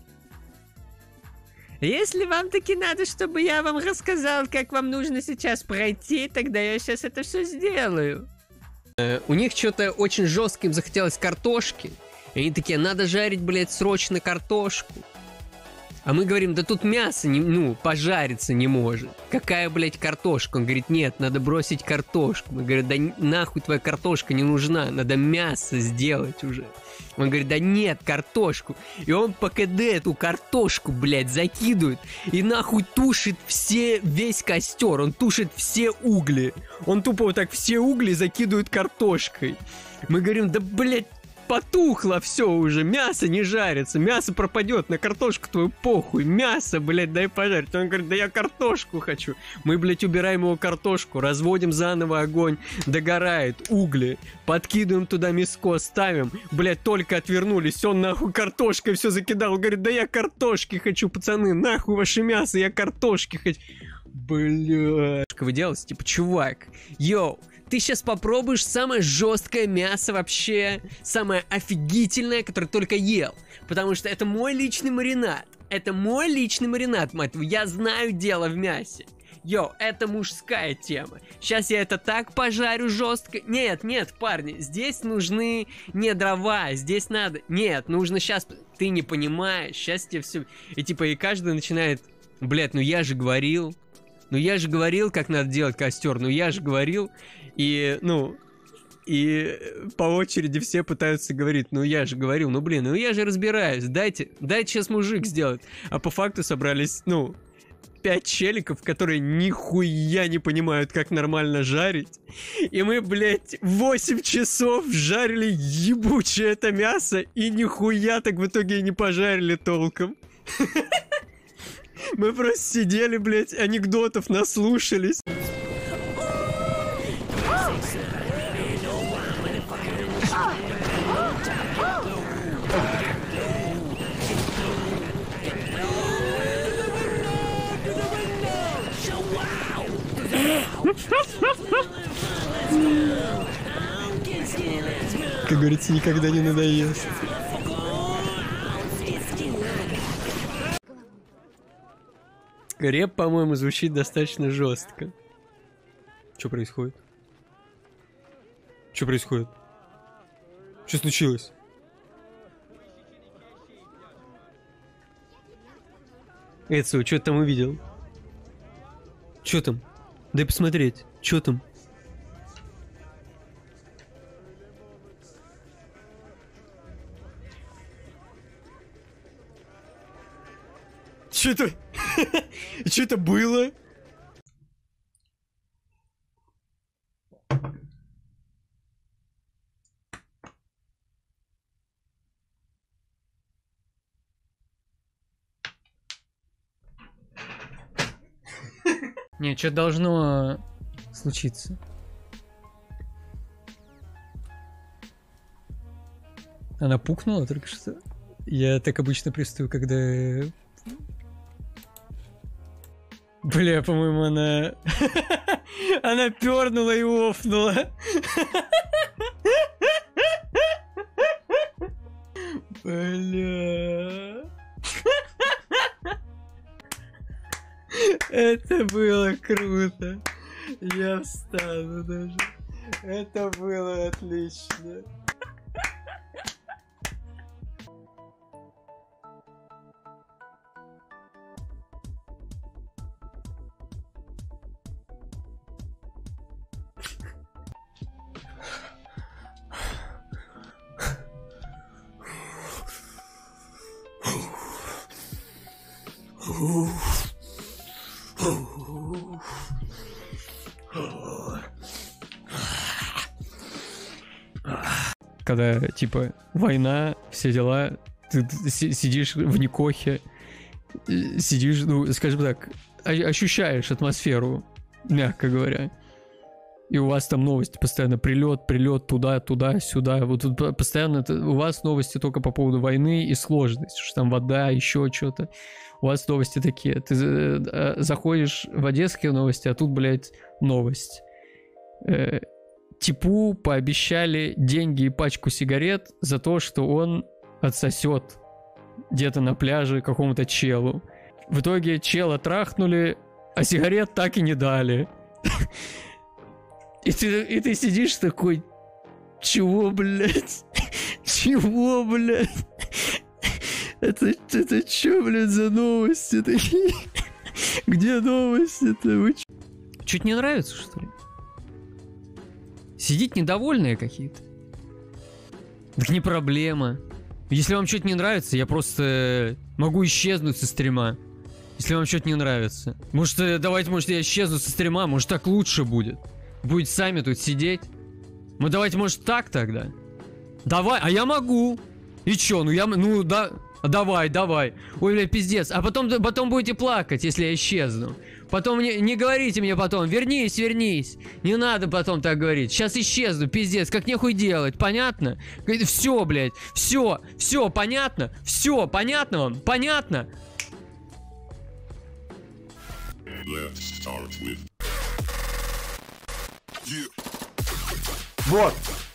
Если вам таки надо, чтобы я вам рассказал, как вам нужно сейчас пройти, тогда я сейчас это все сделаю. Э, у них что-то очень жестко им захотелось картошки. И они такие, надо жарить, блядь, срочно картошку. А мы говорим, да тут мясо, не, ну, пожариться не может. Какая, блядь, картошка? Он говорит, нет, надо бросить картошку. Мы говорим, да нахуй твоя картошка не нужна, надо мясо сделать уже. Он говорит, да нет, картошку. И он по КД эту картошку, блядь, закидывает и нахуй тушит все, весь костер. Он тушит все угли. Он тупо вот так все угли закидывает картошкой. Мы говорим, да, блядь, потухло все уже, мясо не жарится, мясо пропадет, на картошку твою похуй, мясо, блядь, дай пожарить. Он говорит, да я картошку хочу. Мы, блядь, убираем его картошку, разводим заново огонь, догорает, угли, подкидываем туда мяско, ставим, блядь, только отвернулись, он нахуй картошкой все закидал, он говорит, да я картошки хочу, пацаны, нахуй ваше мясо, я картошки хочу. Блядь. Вы делаете, типа, чувак, йоу, ты сейчас попробуешь самое жесткое мясо вообще, самое офигительное, которое только ел. Потому что это мой личный маринад. Это мой личный маринад, мать твою. Я знаю дело в мясе. Йоу, это мужская тема. Сейчас я это так пожарю жестко. Нет, нет, парни, здесь нужны не дрова, здесь надо... Нет, нужно сейчас... Ты не понимаешь, сейчас тебе все... И типа, и каждый начинает... Блядь, ну я же говорил... Ну я же говорил, как надо делать костер. Ну я же говорил... И, ну, и по очереди все пытаются говорить, ну я же говорил, ну блин, ну я же разбираюсь, дайте, дайте сейчас мужик сделать. А по факту собрались, ну, пять челиков, которые нихуя не понимают, как нормально жарить. И мы, блядь, восемь часов жарили ебучее это мясо, и нихуя так в итоге и не пожарили толком. Мы просто сидели, блядь, анекдотов наслушались. как говорится, никогда не надоест. Рэп, по-моему, звучит достаточно жестко. Что происходит? Что происходит? Что случилось? Эцу, что ты там увидел? Что там? Дай посмотреть. Что там? Что это? Что это было? Не, что должно случиться? Она пукнула только что? Я так обычно пристаю, когда... Бля, по-моему, она... Она пернула и офнула. Бля... Это было круто. Я встану даже. Это было отлично. Когда, типа, война, все дела, ты, ты сидишь в Никохе, сидишь, ну, скажем так, ощущаешь атмосферу, мягко говоря. И у вас там новости постоянно, прилет, прилет, туда, туда, сюда. Вот тут постоянно это, у вас новости только по поводу войны и сложности, что там вода, еще что-то. У вас новости такие. Ты э, заходишь в одесские новости, а тут, блядь, новость. Э, Типу пообещали деньги и пачку сигарет за то, что он отсосет где-то на пляже какому-то челу. В итоге чела трахнули, а сигарет так и не дали. И ты, и ты сидишь такой, чего, блядь? Чего, блядь? Это, это чё, блядь, за новости такие? Где новости-то? Вы чё? Чуть не нравится, что ли? Сидеть недовольные какие-то. Так не проблема. Если вам что-то не нравится, я просто могу исчезнуть со стрима. Если вам что-то не нравится. Может, давайте, может, я исчезну со стрима, может, так лучше будет. Будете сами тут сидеть. Ну, давайте, может, так тогда. Давай, а я могу. И чё, ну я, ну да, давай, давай. Ой, бля, пиздец. А потом, потом будете плакать, если я исчезну. Потом не, не говорите мне потом, вернись, вернись. Не надо потом так говорить. Сейчас исчезну, пиздец, как нехуй делать, понятно? Все, блядь, все, все, понятно? Все, понятно вам? Понятно? Вот.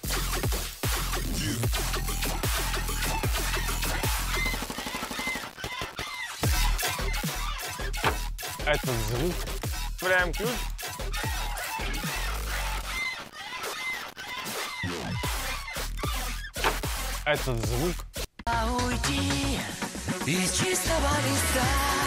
Этот звук. Вставляем ключ. Этот звук. Уйти из чистого листа.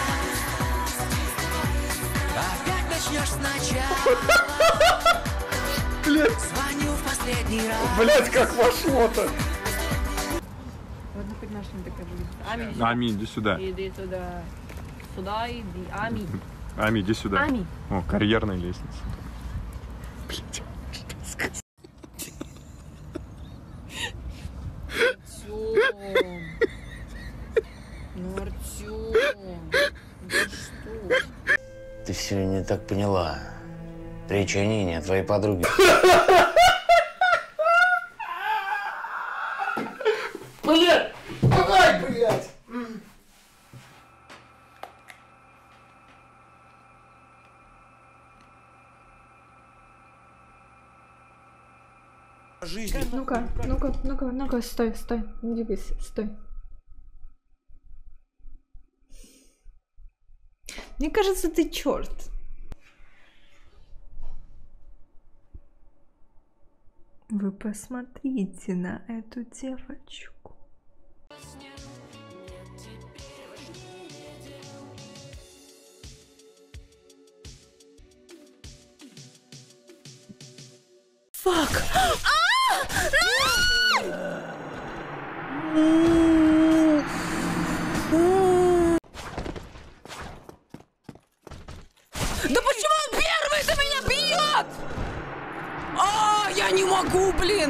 Опять начнешь сначала. Блять. Звоню в последний раз. Блять, как вошло-то. Ладно, хоть наша не такая будет. Ами, Ами, иди сюда. Иди сюда. Сюда иди. Ами. Ами, иди сюда. Ами. О, карьерная лестница. Артём. Ну, Артём. Да что? Ты все не так поняла. Речь о Нине, о твоей подруге. Блять! Давай, блять! жизни. Ну-ка, ну-ка, ну-ка, ну-ка, стой, стой, не двигайся, стой. Мне кажется, ты черт. Вы посмотрите на эту девочку. Фак! Да почему он первый-то меня бьет? А, я не могу, блин!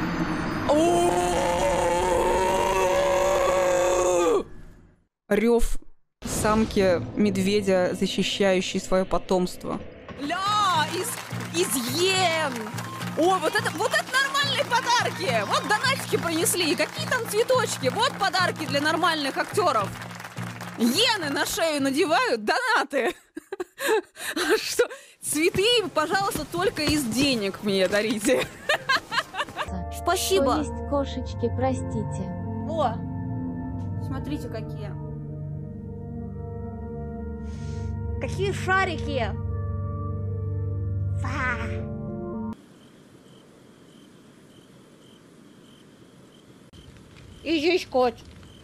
Рев самки медведя, защищающей свое потомство. Ля, из, из йен! Ой, вот это, вот это нормальные подарки! Вот донатики принесли, какие там цветочки, вот подарки для нормальных актеров. Йены на шею надевают, донаты. А что? Цветы, пожалуйста, только из денег мне дарите. Спасибо. Что есть кошечки, простите. О, смотрите, какие. Какие шарики. Фа. И здесь кот.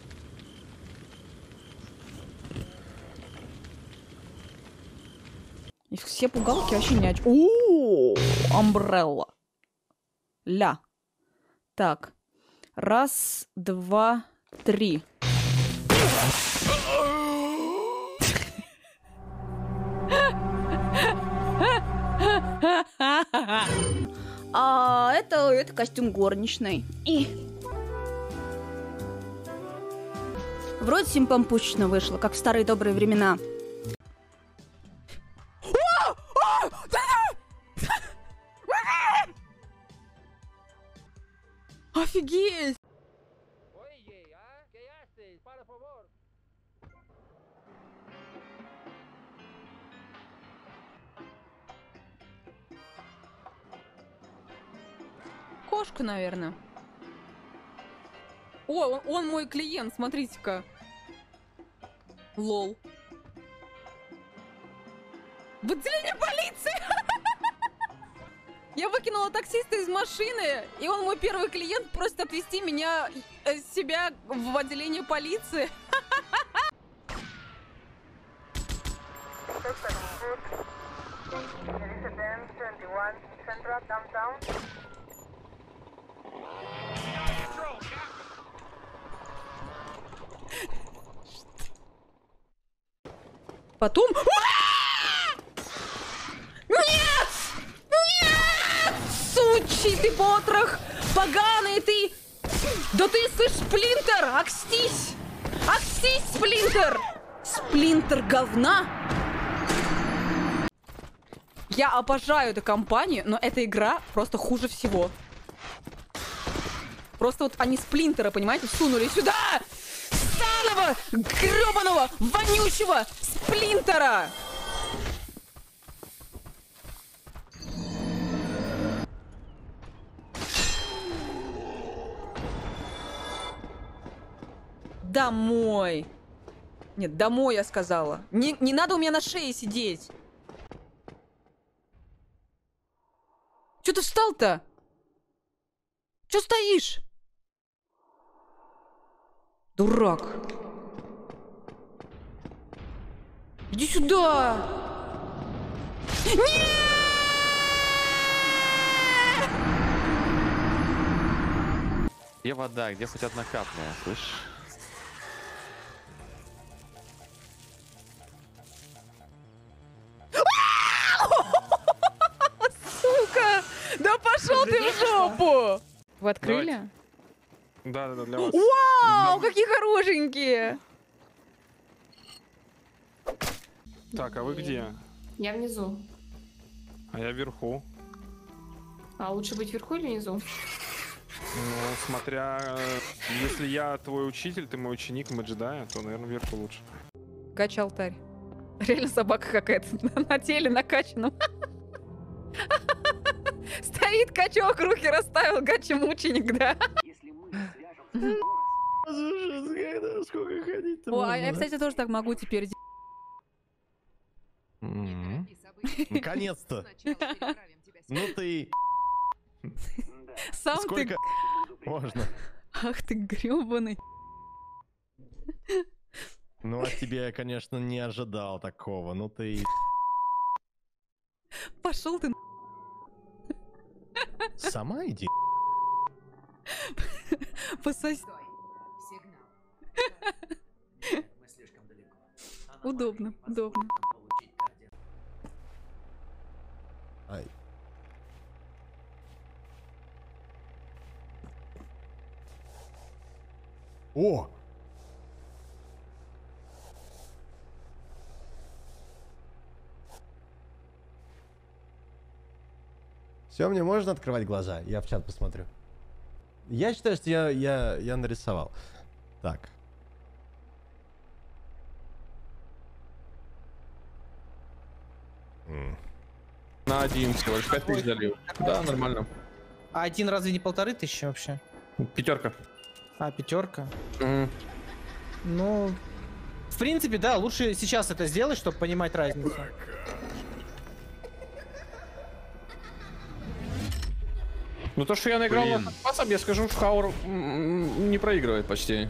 И все пугалки вообще не оч... О, Амбрелла. Ля. Так. Раз, два, три. А это, это костюм горничной. И... Вроде симпампучно вышло, как в старые добрые времена. Офигеть! Кошка, наверное. О, он, он мой клиент, смотрите-ка. Лол. В отделении полиции! Я выкинула таксиста из машины, и он мой первый клиент, просит отвезти меня, э, себя в отделение полиции. Потом... Нет! Нет! Сучий ты потрох! Поганый ты! Да ты, слышь, Сплинтер! Акстись! Акстись, Сплинтер! Сплинтер говна! Я обожаю эту компанию, но эта игра просто хуже всего. Просто вот они Сплинтера, понимаете, всунули сюда! Старого, гребаного, вонючего Сплинтера! Домой. Нет, домой я сказала. Не, не надо у меня на шее сидеть. Чё ты встал-то? Чё стоишь? Дурак. Иди сюда. Нет! Где вода? Где хоть одна капля, слышишь? Сука! Да пошел ты в жопу! Вы открыли? Да, да, да, для вас. Вау, какие хорошенькие! Так, а вы где? Я внизу. А я вверху. А лучше быть вверху или внизу? Ну, смотря... э, Если я твой учитель, ты мой ученик, мы джедая, то, наверное, вверху лучше. Кач-алтарь. Реально собака какая-то на теле накачанном. Стоит качок, руки расставил, гачи-мученик, да? Сколько ходить? О, а я, кстати, тоже так могу теперь. Наконец-то. Ну ты... Сам Сколько ты... можно? Ах ты грёбаный. Ну, от тебя я, конечно, не ожидал такого. Ну ты... Пошел ты. Сама иди. Пососи. Удобно, удобно. Ай. О! Все, мне можно открывать глаза? Я в чат посмотрю. Я считаю, что я, я, я нарисовал. Так. На один всего лишь пять тысяч залил. Да, нормально. А один разве не полторы тысячи вообще? Пятерка. А, пятерка. Угу. Ну, в принципе, да, лучше сейчас это сделать, чтобы понимать разницу. Ну то, что я наиграл Блин. на способ, я скажу, что Хаур м, не проигрывает почти.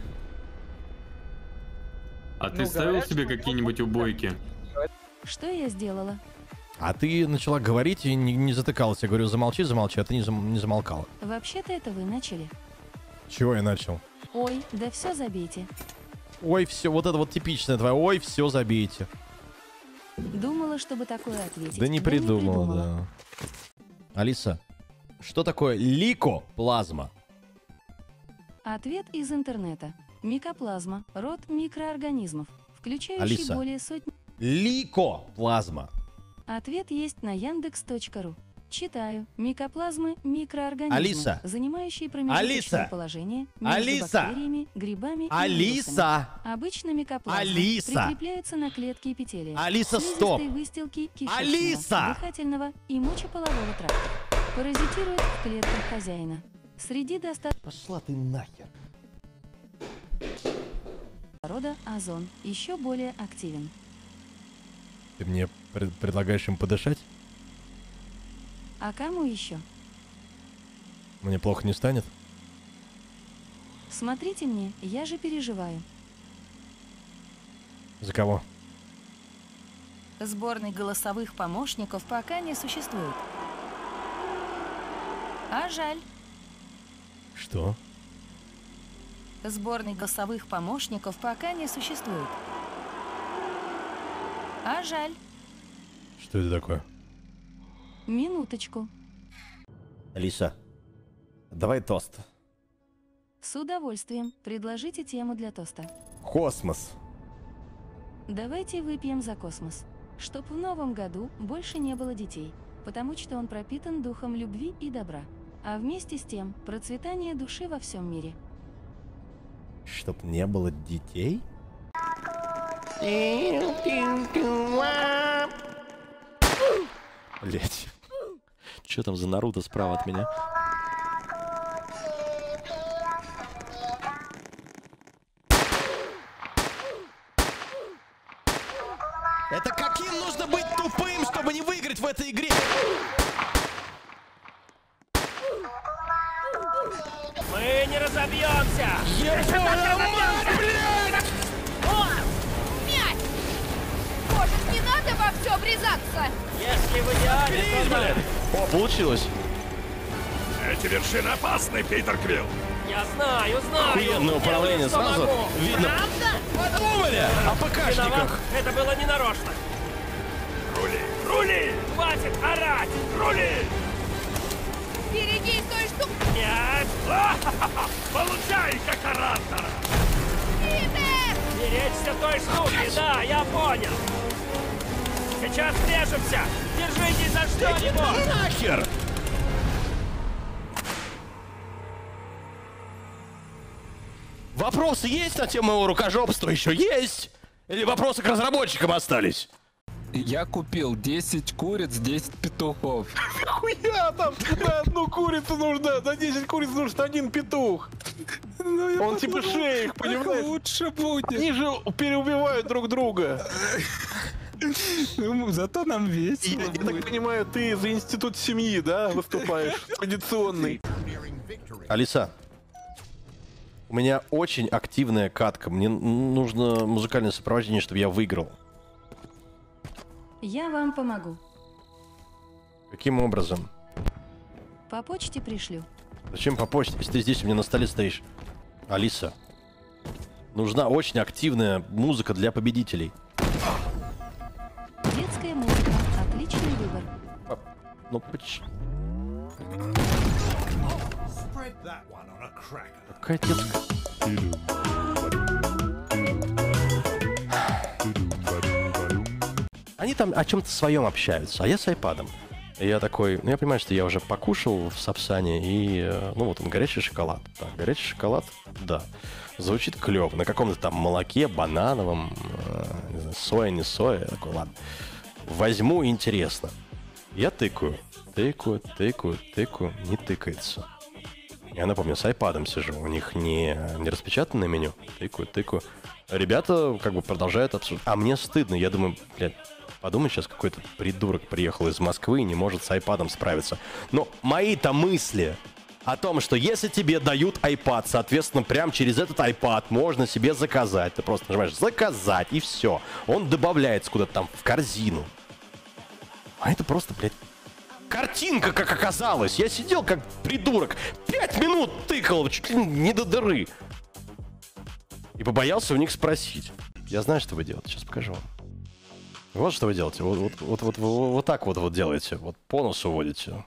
А ты Ну, ставил говорят, себе что- какие-нибудь убойки? Что я сделала? А ты начала говорить и не, не затыкалась. Я говорю, замолчи, замолчи, а ты не, зам, не замолкала. Вообще-то это вы начали. Чего я начал? Ой, да все забейте. Ой, все, вот это вот типичное твое. Ой, все, забейте. Думала, чтобы такое ответить. Да не придумала, да. Алиса, что такое ликоплазма? Ответ из интернета. Микоплазма – род микроорганизмов, включающий Алиса. более сотни... Ликоплазма. Ответ есть на яндекс точка ру. Читаю. Микоплазмы – микроорганизмы, Алиса. занимающие промежуточное Алиса. положение между Алиса. бактериями, грибами и Алиса. вирусами. Обычно микоплазма Алиса. прикрепляются на клетки эпителия, Алиса, стоп. слизистой выстилки кишечного, Алиса. дыхательного и мочеполового тракта. Паразитирует в клетках хозяина. Среди достаточно... Пошла ты нахер. Рода озон еще более активен. Ты мне пред- предлагаешь им подышать? А кому еще? Мне плохо не станет? Смотрите мне, я же переживаю. За кого? Сборной голосовых помощников пока не существует. А жаль. Что? Сборной голосовых помощников пока не существует. А жаль. Что это такое? Минуточку. Алиса, давай тост. С удовольствием. Предложите тему для тоста. Космос. Давайте выпьем за космос. Чтоб в новом году больше не было детей, потому что он пропитан духом любви и добра. А вместе с тем процветание души во всем мире. Чтоб не было детей? Блять. Что там за Наруто справа от меня? Это каким нужно быть тупым, чтобы не выиграть в этой игре? Мы не разобьемся! Ебаная мать, блядь! О! Мяч! Может, не надо во все врезаться? Если в идеале, то да. О, получилось. Эти вершины опасны, Питер Квилл. Я знаю, знаю! Охуенное управление, Делаю, что сразу могу. видно. Правда? Подумали о Виноват, ПКшниках. это было не нарочно. Рули, рули! Хватит орать! Рули! Берегись той штуки! Нет! Получай, как оратора! Питер! Беречься той штуки, да, я понял! Сейчас врежемся! Держитесь за что-нибудь! Нахер! Вопросы есть на тему моего рукожопства? Еще есть? Или вопросы к разработчикам остались? Я купил десять куриц, десять петухов. Хуя там на одну курицу нужно, на десять куриц нужен один петух. Ну, Он типа шеих, понимаешь? Лучше будет. Они же переубивают друг друга. Ну, зато нам весело. Я, я так понимаю, ты за институт семьи, да, выступаешь? Традиционный. Алиса, у меня очень активная катка. Мне нужно музыкальное сопровождение, чтобы я выиграл. Я вам помогу. Каким образом? По почте пришлю. Зачем по почте, если ты здесь у меня на столе стоишь? Алиса, нужна очень активная музыка для победителей. Детская музыка. Отличный выбор. А, ну почему? Какая детская? Они там о чем-то своем общаются, а я с айпадом. И я такой, ну я понимаю, что я уже покушал в Сапсане, и, ну вот он, горячий шоколад. Так, горячий шоколад, да, звучит клево. На каком-то там молоке, банановом, э, не знаю, соя, не соя. Я такой, ладно, возьму, интересно. Я тыкаю, тыкаю, тыкаю, тыкаю, не тыкается. Я напомню, с айпадом сижу, у них не, не распечатанное меню. Тыкаю, тыкаю. Ребята как бы продолжают обсуждать. А мне стыдно, я думаю, блядь, подумай, сейчас какой-то придурок приехал из Москвы и не может с айпадом справиться. Но мои-то мысли о том, что если тебе дают iPad, соответственно, прямо через этот iPad можно себе заказать. Ты просто нажимаешь «заказать» и все. Он добавляется куда-то там в корзину. А это просто, блядь, картинка, как оказалось. Я сидел как придурок, пять минут тыкал, чуть ли не до дыры. И побоялся у них спросить. Я знаю, что вы делаете, сейчас покажу вам. Вот что вы делаете. Вот, вот, вот, вот, вот, вот так вот, вот делаете. Вот по носу водите.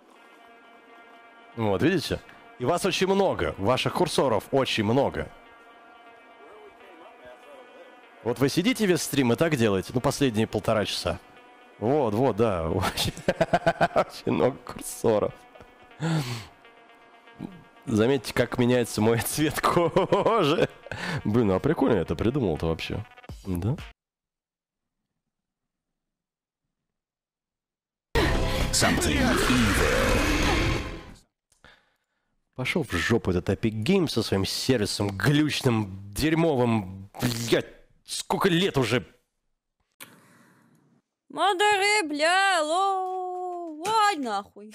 Вот, видите? И вас очень много. Ваших курсоров очень много. Вот вы сидите весь стрим и так делаете. Ну, последние полтора часа. Вот, вот, да. Очень, очень много курсоров. Заметьте, как меняется мой цвет кожи. Блин, ну а прикольно я это придумал-то вообще. Да? Пошел в жопу этот Epic Games со своим сервисом глючным, дерьмовым. Блять, сколько лет уже. Мадары, бля, ло, ой, нахуй.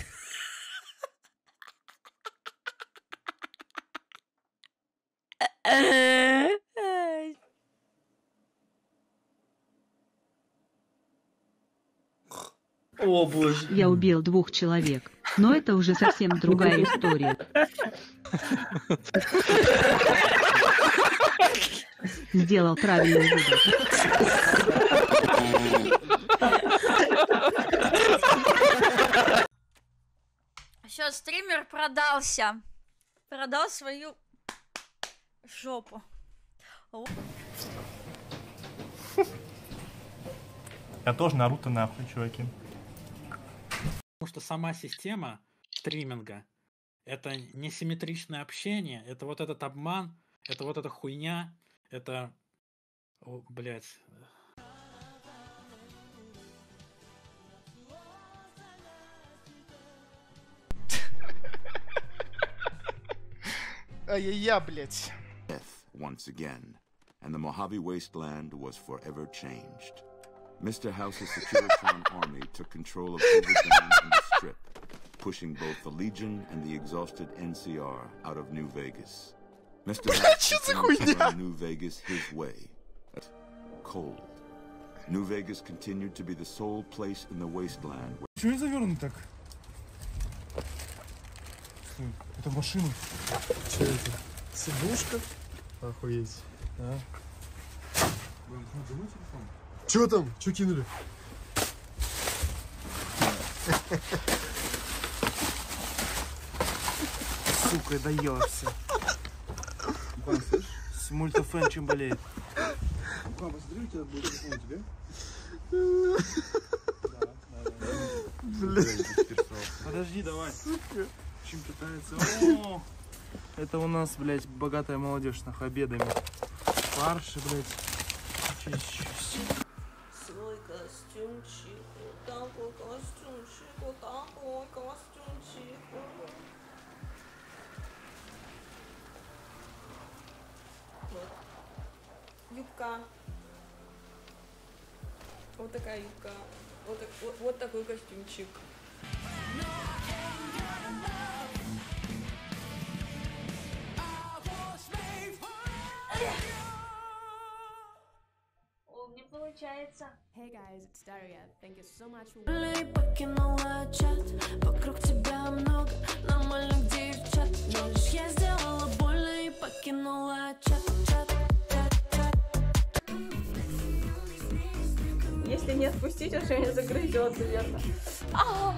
О боже. Я убил двух человек, но это уже совсем другая история. Сделал правильный выбор. Все, стример продался. Продал свою жопу. Я тоже Наруто нахуй, чуваки. Потому что сама система стриминга — это несимметричное общение, это вот этот обман, это вот эта хуйня, это... О, блядь. Ай-яй-яй, блядь. Death once again, and the Mojave wasteland was forever changed. Mister House's Security army took control of Silverdome and the Strip, pushing both the Legion and the exhausted N C R out of New Vegas. Mister House continued to run New Vegas his way. Cold. New Vegas continued to be the sole place in the wasteland. Чего я завернут так? Это машина. Че это? Сидушка? Охуеть. А? Че там? Че кинули? Сука, даешься. С мультифэн чем болеет? Папа, смотри, у тебя будет телефон у тебя? Блядь. Подожди, давай. Сука. Чем питается? О, это у нас, блядь, богатая молодежь, нахуй, обедами. Фарши, блядь. Свой костюм. костюмчик, вот такой костюмчик, вот такой костюмчик. Вот. Юбка. Вот такая юбка. Вот, так, вот, вот такой костюмчик. Не получается. Hey guys, it's Daria. Thank you so much for... Покинула чат, вокруг тебя много нормальных девчат, но лишь я сделала больно и покинула чат, чат, чат, чат. Если не отпустить, он меня загрызет, наверное. А!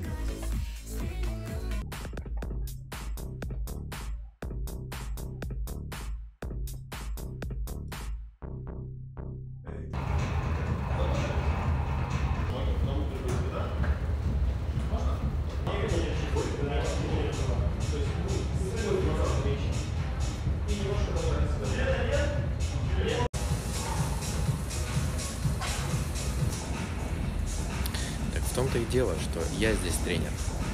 В том-то и дело, что я здесь тренер.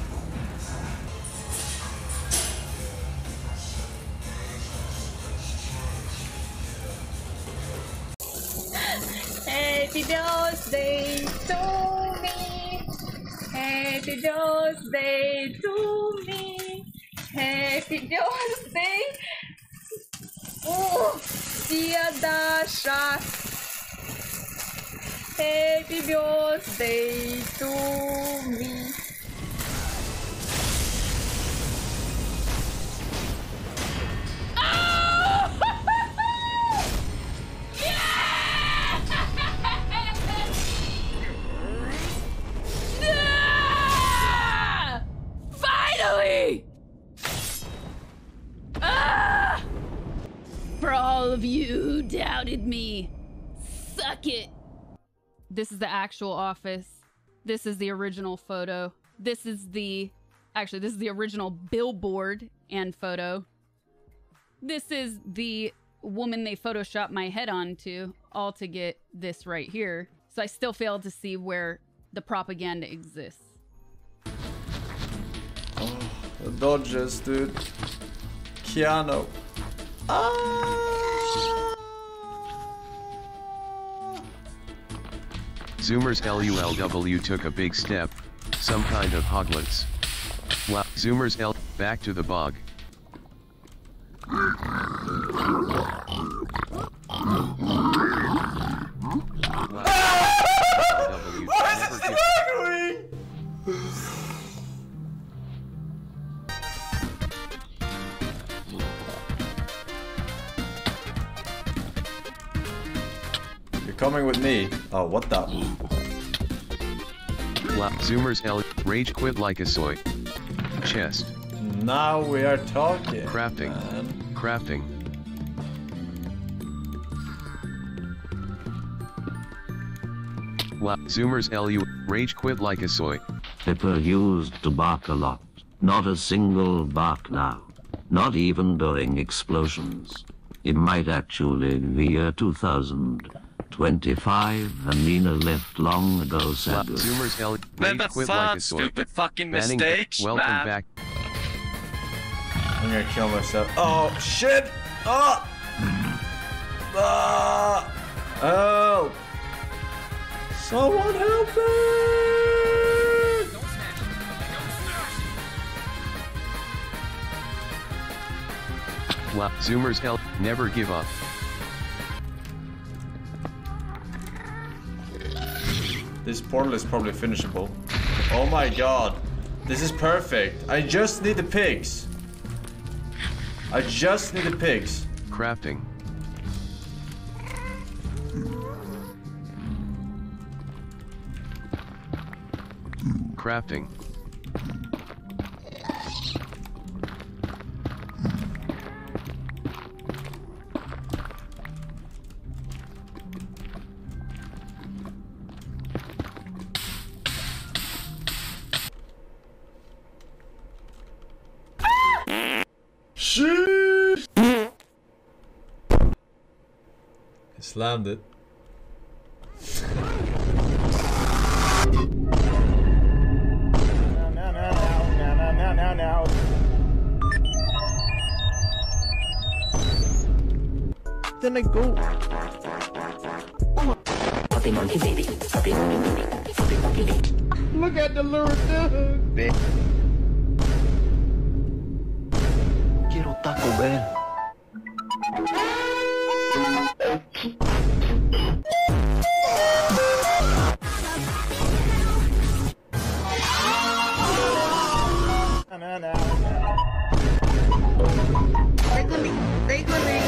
Happy birthday to me. Happy birthday to me. Happy birthday. О, dear Даша. Happy birthday to me. Finally! Ah! For all of you who doubted me, suck it. This is the actual office. This is the original photo. This is the... Actually, this is the original billboard and photo. This is the woman they photoshopped my head onto, all to get this right here. So I still failed to see where the propaganda exists. Oh, the Dodgers, dude. Keanu. Ah! Zoomers L U L W took a big step, some kind of hoglets. Wow, Zoomers L, back to the bog. Why is it struggling? You're coming with me. Oh, what the? Wow, Zoomers L, rage quit like a soy. Chest. Now we are talking. Crafting. Man. Crafting. Wow, Zoomers L U, rage quit like a soy. Pepper used to bark a lot. Not a single bark now. Not even during explosions. It might actually be year two thousand twenty-five and Nina left long ago, Wow, sadly. Zoomers L, Man, rage that's quit like sad, a soy. stupid fucking Banning, mistakes, welcome man. back. I'm gonna kill myself. Oh, shit! Oh! Ah! Help! Someone help me! Wow, Zoomers L, never give up. This portal is probably finishable. Oh my god. This is perfect. I just need the pigs. I just need the pigs. Crafting. Crafting. Sheesh! He slammed it. then I go. Puppy monkey baby, puppy monkey baby, puppy monkey baby. Look at the little dude, bitch. Quiero Taco Bell. No, no, Wriggly, wriggly.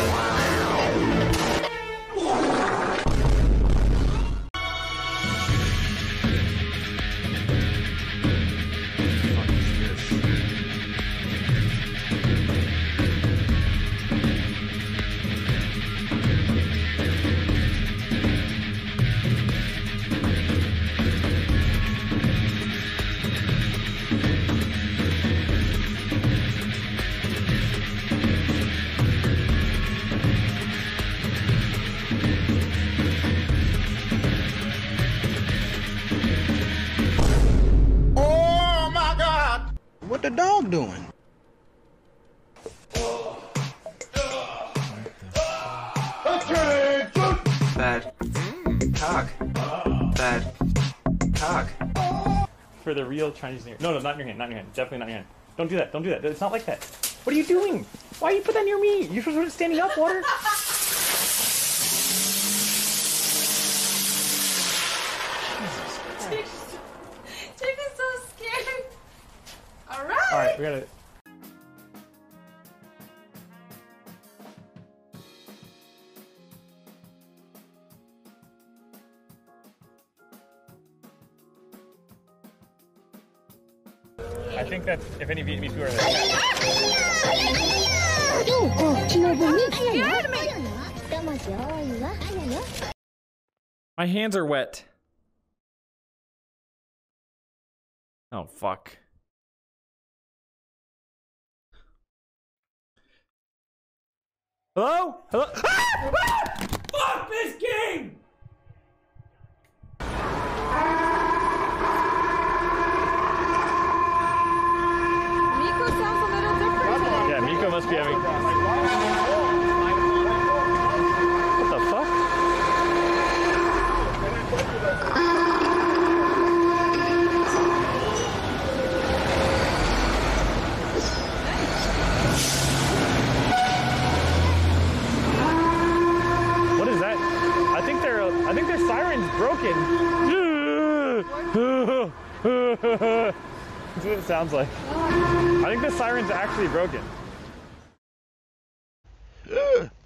What the dog doing? Bad cock. Bad cock. For the real Chinese New Year. No, no, not in your hand, not in your hand. Definitely not in your hand. Don't do that, don't do that. It's not like that. What are you doing? Why you put that near me? You're supposed to be standing up, Water. Jake is so scared. Alright. Alright, we gotta... I think that if any Vietnamese people are there. My hands are wet. Oh, fuck. Hello? Hello? Ah! Ah! Fuck this game! Miko sounds a little different today. Yeah, Miko must be having... What the fuck? What is that? I think their I think their siren's broken. That's what it sounds like. I think the siren's actually broken.